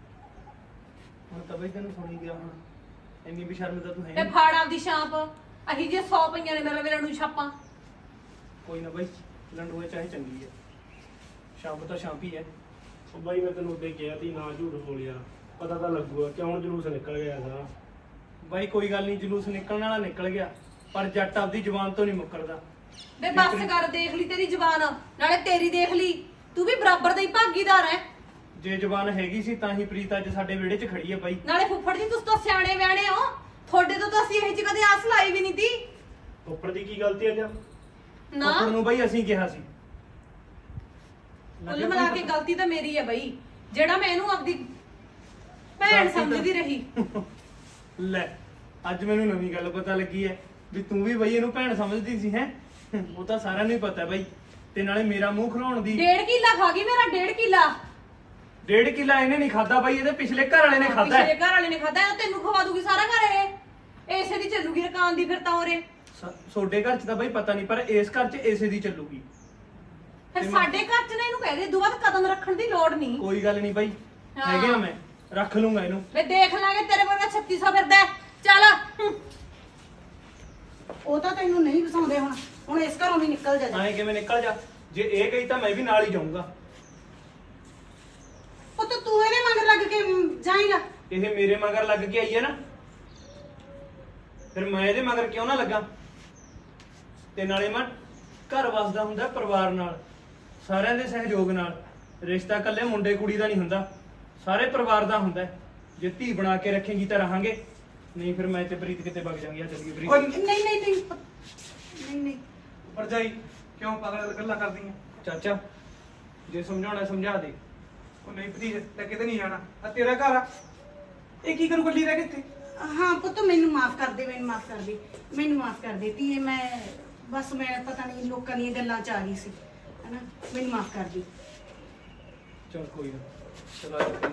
ਹੁਣ ਤਾਂ ਬਾਈ ਤੈਨੂੰ ਸੁਣੀ ਗਿਆ, ਹੁਣ ਇੰਨੀ ਵੀ ਸ਼ਰਮ ਤਾਂ ਤੂੰ ਹੈ ਤੇ ਨਹੀਂ। ਫਾੜ ਆਪਦੀ ਸ਼ਾਪ। ਅਹੀ ਜੇ 100 ਪਈਆਂ ਨੇ ਮੇਰੇ ਵੇਲੇ ਨੂੰ ਛਾਪਾਂ। ਕੋਈ ਨਾ ਬਾਈ, ਲੰਡੂਏ ਚਾਹੇ ਚੰਗੀ ਹੈ, ਸ਼ਾਮ ਤਾਂ ਸ਼ਾਮ ਹੀ ਹੈ। ਉਹ ਬਾਈ ਮੈਂ ਤੈਨੂੰ ਉੱਤੇ ਕਿਹਾ ਸੀ ਨਾ ਝੂਠ ਬੋਲਿਆ, ਪਤਾ ਤਾਂ ਲੱਗੂਗਾ ਕਿਉਂ ਜਲੂਸ ਨਿਕਲ ਗਿਆ ਸਾਰਾ। ਬਾਈ ਕੋਈ ਗੱਲ ਨਹੀਂ, ਜਲੂਸ ਨਿਕਲਣ ਵਾਲਾ ਨਿਕਲ ਗਿਆ, ਪਰ ਜੱਟ ਆਪਦੀ ਜ਼ੁਬਾਨ ਤੋਂ ਨਹੀਂ ਮੁੱਕਰਦਾ। ਵੇ ਬੱਸ ਕਰ, ਦੇਖ ਲਈ ਤੇਰੀ ਜ਼ੁਬਾਨ, ਨਾਲੇ ਤੇਰੀ ਦੇਖ ਲਈ। ਤੂੰ ਵੀ ਬਰਾਬਰ ਦਾ ਹੀ ਭਾਗੀਦਾਰ ਹੈ। ਜੇ ਜ਼ੁਬਾਨ ਹੈਗੀ ਸੀ ਤਾਂ ਹੀ ਪ੍ਰੀਤ ਅੱਜ ਸਾਡੇ ਵਿਹੜੇ 'ਚ ਖੜੀ ਹੈ ਬਾਈ। ਨਾਲੇ ਫੁੱਫੜ ਜੀ ਤੁਸੀਂ ਤਾਂ ਸਿਆਣੇ ਵਿਆਣੇ ਹੋ, ਤੁਹਾਡੇ ਤੋਂ ਤਾਂ ਅਸੀਂ ਇਹ ਜਿਹੀ ਕਦੇ ਆਸ ਲਾਈ ਵੀ ਨਹੀਂ ਤੀ। ਉੱਪਰ ਦੀ ਕੀ ਗਲਤੀ ਅੱਜ? ਨਾ ਉੱਪਰ ਨੂੰ ਬਾਈ ਅਸੀਂ ਕਿਹਾ ਸੀ। ਕੁੱਲ ਮਿਲਾ ਕੇ ਗਲਤੀ ਤਾਂ ਮੇਰੀ ਹੈ ਬਈ, ਜਿਹੜਾ ਮੈਂ ਇਹਨੂੰ ਆਪਦੀ ਭੈਣ ਸਮਝਦੀ ਰਹੀ। ਲੈ ਅੱਜ ਮੈਨੂੰ ਨਵੀਂ ਗੱਲ ਪਤਾ ਲੱਗੀ ਹੈ ਵੀ ਤੂੰ ਵੀ ਬਈ ਇਹਨੂੰ ਭੈਣ ਸਮਝਦੀ ਸੀ ਹੈ। ਉਹ ਤਾਂ ਸਾਰਿਆਂ ਨੂੰ ਹੀ ਪਤਾ ਬਾਈ। ਤੇ ਨਾਲੇ ਮੇਰਾ ਮੂੰਹ ਖਲਾਉਣ ਦੀ 1.5 ਕਿੱਲਾ ਖਾ ਗਈ ਮੇਰਾ, 1.5 ਕਿੱਲਾ। 1.5 ਕਿੱਲਾ ਇਹਨੇ ਨਹੀਂ ਖਾਦਾ ਬਾਈ, ਇਹਦੇ ਪਿਛਲੇ ਘਰ ਵਾਲੇ ਨੇ ਖਾਦਾ। ਪਿਛਲੇ ਘਰ ਵਾਲੇ ਨੇ ਖਾਦਾ, ਤੈਨੂੰ ਖਵਾ ਦੂਗੀ ਸਾਰਾ ਘਰ। ਇਹ ਇਸੇ ਦੀ ਚੱਲੂਗੀ ਰਕਾਨ ਦੀ ਫਿਰ ਤਾਂ ਉਰੇ। ਤੁਹਾਡੇ ਘਰ 'ਚ ਤਾਂ ਬਾਈ ਪਤਾ ਨਹੀਂ, ਪਰ ਇਸ ਘਰ 'ਚ ਇਸੇ ਦੀ ਚੱਲੂਗੀ। ਫਿਰ ਸਾਡੇ ਘਰ 'ਚ ਨਾ ਇਹਨੂੰ ਕਹਿ ਦੇ ਦੁਬਾਰਾ ਕਦਮ ਰੱਖਣ ਦੀ ਲੋੜ ਨਹੀਂ। ਕੋਈ ਗੱਲ ਨਹੀਂ ਬਾਈ, ਹੈਗੇ ਆ, ਮੈਂ ਰੱਖ ਲੂੰਗਾ ਇਹਨੂੰ। ਵੇ ਦੇਖ ਲਾਂਗੇ ਤੇਰੇ ਵਰਗਾ 3600 ਫਿਰਦਾ। ਚੱਲ ਉਹ ਤਾਂ ਤੈਨੂੰ ਨਹੀਂ ਪਸੰਦੇ ਹੁਣ ਇਸ ਘਰੋਂ ਵੀ ਨਿਕਲ ਜਾ। ਐਂ ਕਿਵੇਂ ਨਿਕਲ ਜਾ? ਜੇ ਇਹ ਗਈ ਤਾਂ ਮੈਂ ਵੀ ਨਾਲ ਹੀ ਜਾਊਂਗਾ। ਉਹ ਤਾਂ ਤੂੰ ਇਹਦੇ ਮਗਰ ਲੱਗ ਕੇ ਜਾਏਗਾ। ਇਹ ਮੇਰੇ ਮਗਰ ਲੱਗ ਕੇ ਆਈ ਹੈ ਨਾ, ਫਿਰ ਮੈਂ ਇਹਦੇ ਮਗਰ ਕਿਉਂ ਨਾ ਲੱਗਾ? ਤੇ ਨਾਲੇ ਮੈਂ ਘਰ ਵਸਦਾ ਹੁੰਦਾ ਪਰਿਵਾਰ ਨਾਲ, ਸਾਰਿਆਂ ਦੇ ਸਹਿਯੋਗ ਨਾਲ। ਰਿਸ਼ਤਾ ਇਕੱਲੇ ਮੁੰਡੇ ਕੁੜੀ ਦਾ ਨਹੀਂ ਹੁੰਦਾ, ਸਾਰੇ ਪਰਿਵਾਰ ਦਾ ਹੁੰਦਾ। ਜੇ ਧੀ ਬਣਾ ਕੇ ਰੱਖੇਗੀ ਤਾਂ ਰਹਾਂਗੇ, ਨਹੀਂ ਫਿਰ ਮੈਂ ਤੇ ਪ੍ਰੀਤ ਕਿਤੇ ਵਗ ਜਾਾਂਗੇ। ਆ ਚੱਲੀਏ ਪ੍ਰੀਤ। ਨਹੀਂ ਭਰਜਾਈ ਕਿਉਂ ਪਾਗਲ ਗੱਲਾਂ ਕਰਦੀ ਹੈ? ਚਾਚਾ ਜੇ ਸਮਝਾਉਣਾ ਸਮਝਾ ਦੇ। ਉਹ ਨਹੀਂ ਭਤੀਜ ਤੇ ਕਿਤੇ ਨਹੀਂ ਜਾਣਾ, ਆ ਤੇਰਾ ਘਰ ਆ। ਇਹ ਕੀ ਕਰੂ ਕੱਲੀ ਰਹਿ ਕੇ ਇੱਥੇ? ਹਾਂ ਪੁੱਤ ਮੈਨੂੰ ਮਾਫ ਕਰ ਦੇ, ਮੈਨੂੰ ਮਾਫ ਕਰ ਦੇ ਧੀਏ। ਮੈਂ ਬਸ ਮੈਂ ਪਤਾ ਨਹੀਂ ਲੋਕਾਂ ਦੀਆਂ ਗੱਲਾਂ 'ਚ ਆ ਗਈ ਸੀ, ਹੈਨਾ। ਮੈਨੂੰ ਮਾਫ ਕਰ ਦੇ। ਚਲ ਕੋਈ ਨਾ, ਚਲਾ ਜਾ।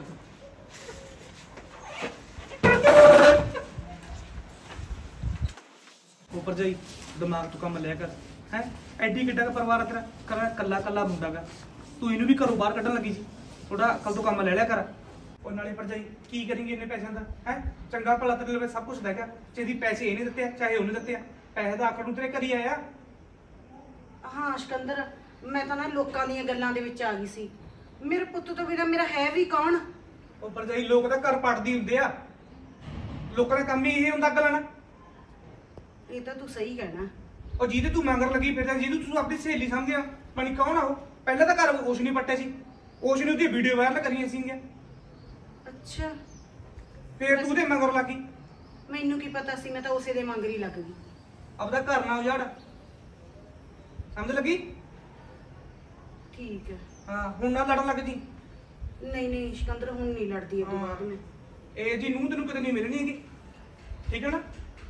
ਉੱਪਰ ਜਾਈ ਦਿਮਾਗ ਤੋਂ ਕੰਮ ਲਿਆ ਕਰ ਹੈ। ਐਡੀ ਕਿੱਡਾ ਕੁ ਪਰਿਵਾਰ ਆ ਤੇਰਾ, ਕੱਲਾ ਕੱਲਾ ਮੁੰਡਾ ਗਾ। ਤੂੰ ਇਹਨੂੰ ਵੀ ਘਰੋਂ ਬਾਹਰ ਕੱਢਣ ਲੱਗੀ ਸੀ। ਥੋੜਾ ਅਕਲ ਤੋਂ ਕੰਮ ਲੈ ਲਿਆ ਕਰ। ਉਹ ਨਾਲੇ ਭਰਜਾਈ ਕੀ ਕਰੀਂਗੇ ਇੰਨੇ ਪੈਸਿਆਂ ਦਾ ਹੈ? ਚੰਗਾ ਭਲਾ ਤੇਰੇ ਲਈ ਸਭ ਕੁਝ ਹੈਗਾ, ਚਾਹੇ ਪੈਸੇ ਇਹਨੇ ਦਿੱਤੇ ਆ ਚਾਹੇ ਉਹਨੇ ਦਿੱਤੇ ਆ, ਪੈਸੇ ਦਾ ਆਖਰ ਨੂੰ ਤੇਰੇ ਘਰੀ ਆਇਆ। ਹਾਂ ਸਿਕੰਦਰ, ਮੈਂ ਤਾਂ ਨਾ ਲੋਕਾਂ ਦੀਆਂ ਗੱਲਾਂ ਦੇ ਵਿੱਚ ਆ ਗਈ ਸੀ। ਮੇਰੇ ਪੁੱਤ ਤੋਂ ਬਿਨਾਂ ਮੇਰਾ ਹੈ ਵੀ ਕੌਣ? ਉਹ ਭਰਜਾਈ ਲੋਕ ਤਾਂ ਘਰ ਪੜਦੀ ਹੁੰਦੇ ਆ, ਲੋਕਾਂ ਦਾ ਕੰਮ ਹੀ ਇਹ ਹੁੰਦਾ ਗੱਲਾਂ ਨਾ। ਇਹ ਤਾਂ ਤੂੰ ਸਹੀ ਕਹਿਣਾ। ਉਹ ਜਿਹਦੇ ਤੂੰ ਮੰਗਰ ਲੱਗੀ ਫਿਰਦਾ, ਜਿਹਨੂੰ ਤੂੰ ਆਪਣੀ ਸਹੇਲੀ ਸਮਝਿਆ, ਪਣੀ ਕੌਣ ਆ ਉਹ? ਪਹਿਲਾਂ ਤਾਂ ਘਰ ਉਸ ਨਹੀਂ ਪੱਟੇ ਸੀ, ਉਸ ਨੇ ਉਹਦੀ ਵੀਡੀਓ ਵਾਇਰਲ ਕਰੀਆਂ ਸੀਗੀਆਂ। ਅੱਛਾ ਫੇਰ ਤੂੰ ਉਹਦੇ ਮੰਗਰ ਲੱਗੀ। ਮੈਨੂੰ ਕੀ ਪਤਾ ਸੀ, ਮੈਂ ਤਾਂ ਉਸੇ ਦੇ ਮੰਗਰ ਹੀ ਲੱਗ ਗਈ। ਆਪਦਾ ਘਰ ਨਾ ਉਜਾੜ, ਸਮਝ ਲੱਗੀ? ਠੀਕ ਹੈ। ਹਾਂ ਹੁਣ ਨਾ ਲੜਨ ਲੱਗ ਜੀ। ਨਹੀਂ ਸਿਕੰਦਰ ਹੁਣ ਨਹੀਂ ਲੜਦੀ ਇਹ ਤੋਂ ਬਾਅਦ ਮੈਂ। ਇਹ ਜੀ ਨੂੰ ਤੈਨੂੰ ਕਿਤੇ ਨਹੀਂ ਮਿਲਣੀ ਹੈਗੀ, ਠੀਕ ਹੈ ਨਾ?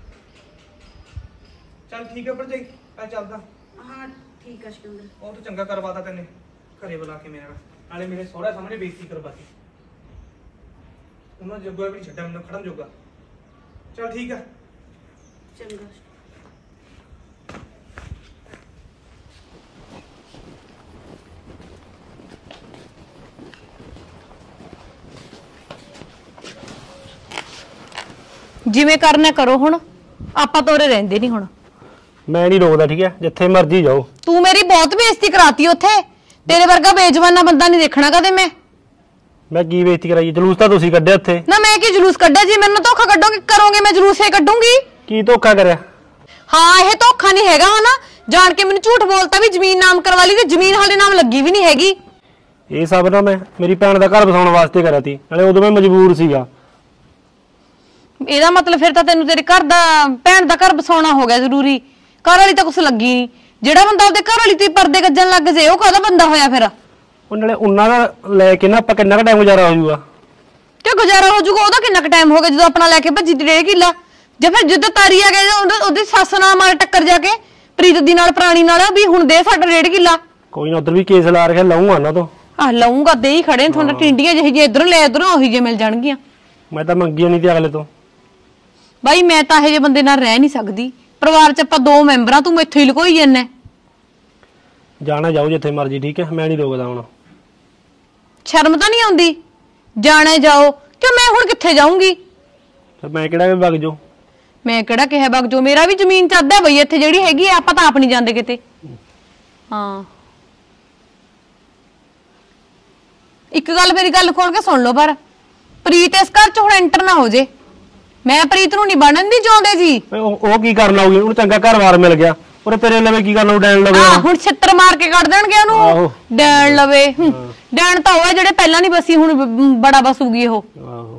ਚੱਲ ਠੀਕ ਹੈ ਭਰਜਾਈ, ਮੈਂ ਚੱਲਦਾ। ਹਾਂ ਠੀਕ ਹੈ ਸਿਕੰਦਰ। ਉਹ ਤਾਂ ਚੰਗਾ ਕਰਵਾਤਾ ਤੈਨੇ, ਘਰੇ ਬੁਲਾ ਕੇ ਮੇਰੇ ਨਾਲ, ਨਾਲੇ ਮੇਰੇ ਸਹੁਰਾ ਸਾਹਮਣੇ ਬੇਇੱਜ਼ਤੀ ਕਰਵਾਤੀ। ਉਹਨਾਂ ਜੋਗਾ ਵੀ ਛੱਡਿਆ ਮੈਨੂੰ ਖੜਨ ਜੋਗਾ। ਚੱਲ ਠੀਕ ਹੈ ਚੰਗਾ। ਜਿਵੇਂ ਕਰਨਾ ਕਰੋ, ਹੁਣ ਆਪਾਂ ਤੋਰੇ ਰਹਿੰਦੇ ਨਹੀਂ। ਹੁਣ ਮੈਂ ਨਹੀਂ ਰੋਕਦਾ, ਠੀਕ ਹੈ? ਜਿੱਥੇ ਮਰਜ਼ੀ ਜਾਓ। ਤੂੰ ਮੇਰੀ ਬਹੁਤ ਬੇਇੱਜ਼ਤੀ ਕਰਾਤੀ ਉੱਥੇ, ਤੇਰੇ ਵਰਗਾ ਬੇਜਵਾਨਾ ਬੰਦਾ ਨਹੀਂ ਦੇਖਣਾ ਕਦੇ ਮੈਂ ਕੀ ਬੇਇੱਜ਼ਤੀ ਕਰਾਈ? ਜਲੂਸ ਤਾਂ ਤੁਸੀਂ ਕੱਢਿਆ ਉੱਥੇ। ਨਾ ਮੈਂ ਕੀ ਜਲੂਸ ਕੱਢਿਆ? ਜੀ ਮੈਨੂੰ ਧੋਖਾ ਕੱਢੋਗੇ ਕਰੋਗੇ, ਮੈਂ ਜਲੂਸ ਹੀ ਕੱਢੂੰਗੀ। ਕੀ ਧੋਖਾ ਕਰਿਆ? ਹਾਂ ਇਹ ਧੋਖਾ ਨਹੀਂ ਹੈਗਾ ਹਨਾ, ਜਾਣ ਕੇ ਮੈਨੂੰ ਝੂਠ ਬੋਲਤਾ ਵੀ ਜ਼ਮੀਨ ਨਾਮ ਕਰਵਾ ਲਈ, ਤੇ ਜ਼ਮੀਨ ਹਾਲੇ ਨਾਮ ਲੱਗੀ ਵੀ ਨਹੀਂ ਹੈਗੀ। ਇਹ ਸਭ ਨਾ ਮੈਂ ਮੇਰੀ ਭੈਣ ਦਾ ਘਰ ਵਸਾਉਣ ਵਾਸਤੇ ਕਰਿਆ ਸੀ, ਨਾਲੇ ਉਦੋਂ ਮੈਂ ਮਜਬੂਰ ਸੀਗਾ। ਇਹਦਾ ਮਤਲਬ ਫਿਰ ਤਾਂ ਤੈਨੂੰ ਤੇਰੇ ਘਰ ਦਾ ਭੈਣ ਦਾ ਘਰ ਬਸਾਉਣਾ ਹੋ ਗਿਆ ਜ਼ਰੂਰੀ। ਘਰ ਵਾਲੀ ਤਾਂ ਕੁਛ ਲੱਗੀ ਨਹੀਂ। ਜਿਹੜਾ ਬੰਦਾ ਉਹਦੇ ਘਰ ਵਾਲੀ ਤੇ ਪਰਦੇ ਗੱਜਣ ਲੱਗ ਜੇ ਉਹ ਕਾਹਦਾ ਬੰਦਾ ਹੋਇਆ ਫਿਰ? ਉਹ ਨਾਲੇ ਉਹਨਾਂ ਦਾ ਲੈ ਕੇ ਨਾ ਆਪਾਂ ਕਿੰਨਾ ਕੁ ਟਾਈਮ ਗੁਜ਼ਾਰਾ ਹੋ ਜਾਊਗਾ? ਤੇ ਗੁਜ਼ਾਰਾ ਹੋ ਜਾਊਗਾ ਉਹਦਾ ਕਿੰਨਾ ਕੁ ਟਾਈਮ ਹੋ ਗਿਆ ਜਦੋਂ ਆਪਣਾ ਲੈ ਕੇ ਭੱਜੀ ਤੇ 1.5 ਕਿੱਲਾ। ਜੇ ਫਿਰ ਜਿੱਦ ਤਾਰੀ ਆ ਗਿਆ ਉਹਦੀ ਸੱਸ ਨਾਲ ਮਾਰ ਟੱਕਰ ਜਾ ਕੇ ਪ੍ਰੀਤ ਦੀ ਨਾਲ ਪੁਰਾਣੀ ਨਾਲ ਵੀ ਹੁਣ ਦੇ ਸਾਡਾ 1.5 ਕਿੱਲਾ। ਕੋਈ ਨਾ, ਉਧਰ ਵੀ ਕੇਸ ਲਾ ਰੱਖਿਆ, ਲਾਉਂਗਾ ਨਾ ਤੋਂ। ਆਹ ਲਾਉਂਗਾ, ਦੇ ਹੀ ਖੜੇ ਤੁਹਾਨੂੰ ਟਿੰਡੀਆਂ ਜਿਹੀ ਜੇ ਇਧਰੋਂ ਲੈ ਇਧਰੋਂ ਉਹੀ ਜੇ ਮਿਲ ਜਾਣਗੀਆਂ। ਮੈਂ ਤਾਂ ਮੰਗੀਆਂ ਨਹੀਂ ਤੇ ਅਗਲੇ ਤੋਂ। ਬਾਈ ਮੈਂ ਤਾਂ ਇਹੋ ਜਿਹੇ ਬੰਦੇ ਨਾਲ ਰਹਿ ਨਹੀਂ ਸਕਦੀ। ਪਰਿਵਾਰ ਚ ਆਪਾਂ 2 ਮੈਂਬਰਾਂ, ਤੂੰ ਮੈਥੋਂ ਹੀ ਲੁਕੋਈ ਜਾਂਦਾ। ਜਾਣਾ ਜਾਓ ਜਿੱਥੇ ਮਰਜ਼ੀ, ਠੀਕ ਹੈ? ਮੈਂ ਨਹੀਂ ਰੋਕਦਾ ਹੁਣ। ਸ਼ਰਮ ਤਾਂ ਨਹੀਂ ਆਉਂਦੀ? ਜਾਣਾ ਜਾਓ ਕਿ ਮੈਂ ਹੁਣ ਕਿੱਥੇ ਜਾਊਂਗੀ? ਮੈਂ ਕਿਹੜਾ ਵਗ ਜਾਓ? ਮੈਂ ਕਿਹੜਾ ਕਿਹਾ ਵਗ ਜਾਓ? ਮੇਰਾ ਵੀ ਜ਼ਮੀਨ ਚੱਲਦਾ ਬਈ ਇੱਥੇ ਜਿਹੜੀ ਹੈਗੀ ਆ, ਆਪਾਂ ਤਾਂ ਆਪ ਨਹੀਂ ਜਾਂਦੇ ਕਿਤੇ। ਹਾਂ ਇੱਕ ਗੱਲ ਮੇਰੀ ਗੱਲ ਖੋਲ ਕੇ ਸੁਣ ਲਓ, ਪਰ ਪ੍ਰੀਤ ਇਸ ਘਰ ਚ ਹੁਣ ਐਂਟਰ ਨਾ ਹੋ ਜੇ। ਮੈਂ ਪ੍ਰੀਤ ਨੂੰ ਨਹੀਂ ਬਣਨ ਦੀ ਚਾਹੁੰਦੇ ਜੀ। ਉਹ ਕੀ ਕਰਨ ਆਉਗੀ? ਉਹਨੂੰ ਚੰਗਾ ਘਰ-ਬਾਰ ਮਿਲ ਗਿਆ, ਉਹਨੇ ਤੇਰੇ ਲਵੇ ਕੀ ਕਰਨਾ? ਉਹ ਡੈਣ ਲਵੇ ਹੁਣ ਛਿੱਤਰ ਮਾਰ ਕੇ ਕੱਢ ਦੇਣਗੇ ਉਹਨੂੰ। ਡੈਣ ਲਵੇ ਡੈਣ ਤਾਂ ਉਹ ਜਿਹੜੇ ਪਹਿਲਾਂ ਨਹੀਂ ਬਸੀ, ਹੁਣ ਬੜਾ ਬਸੂਗੀ ਉਹ।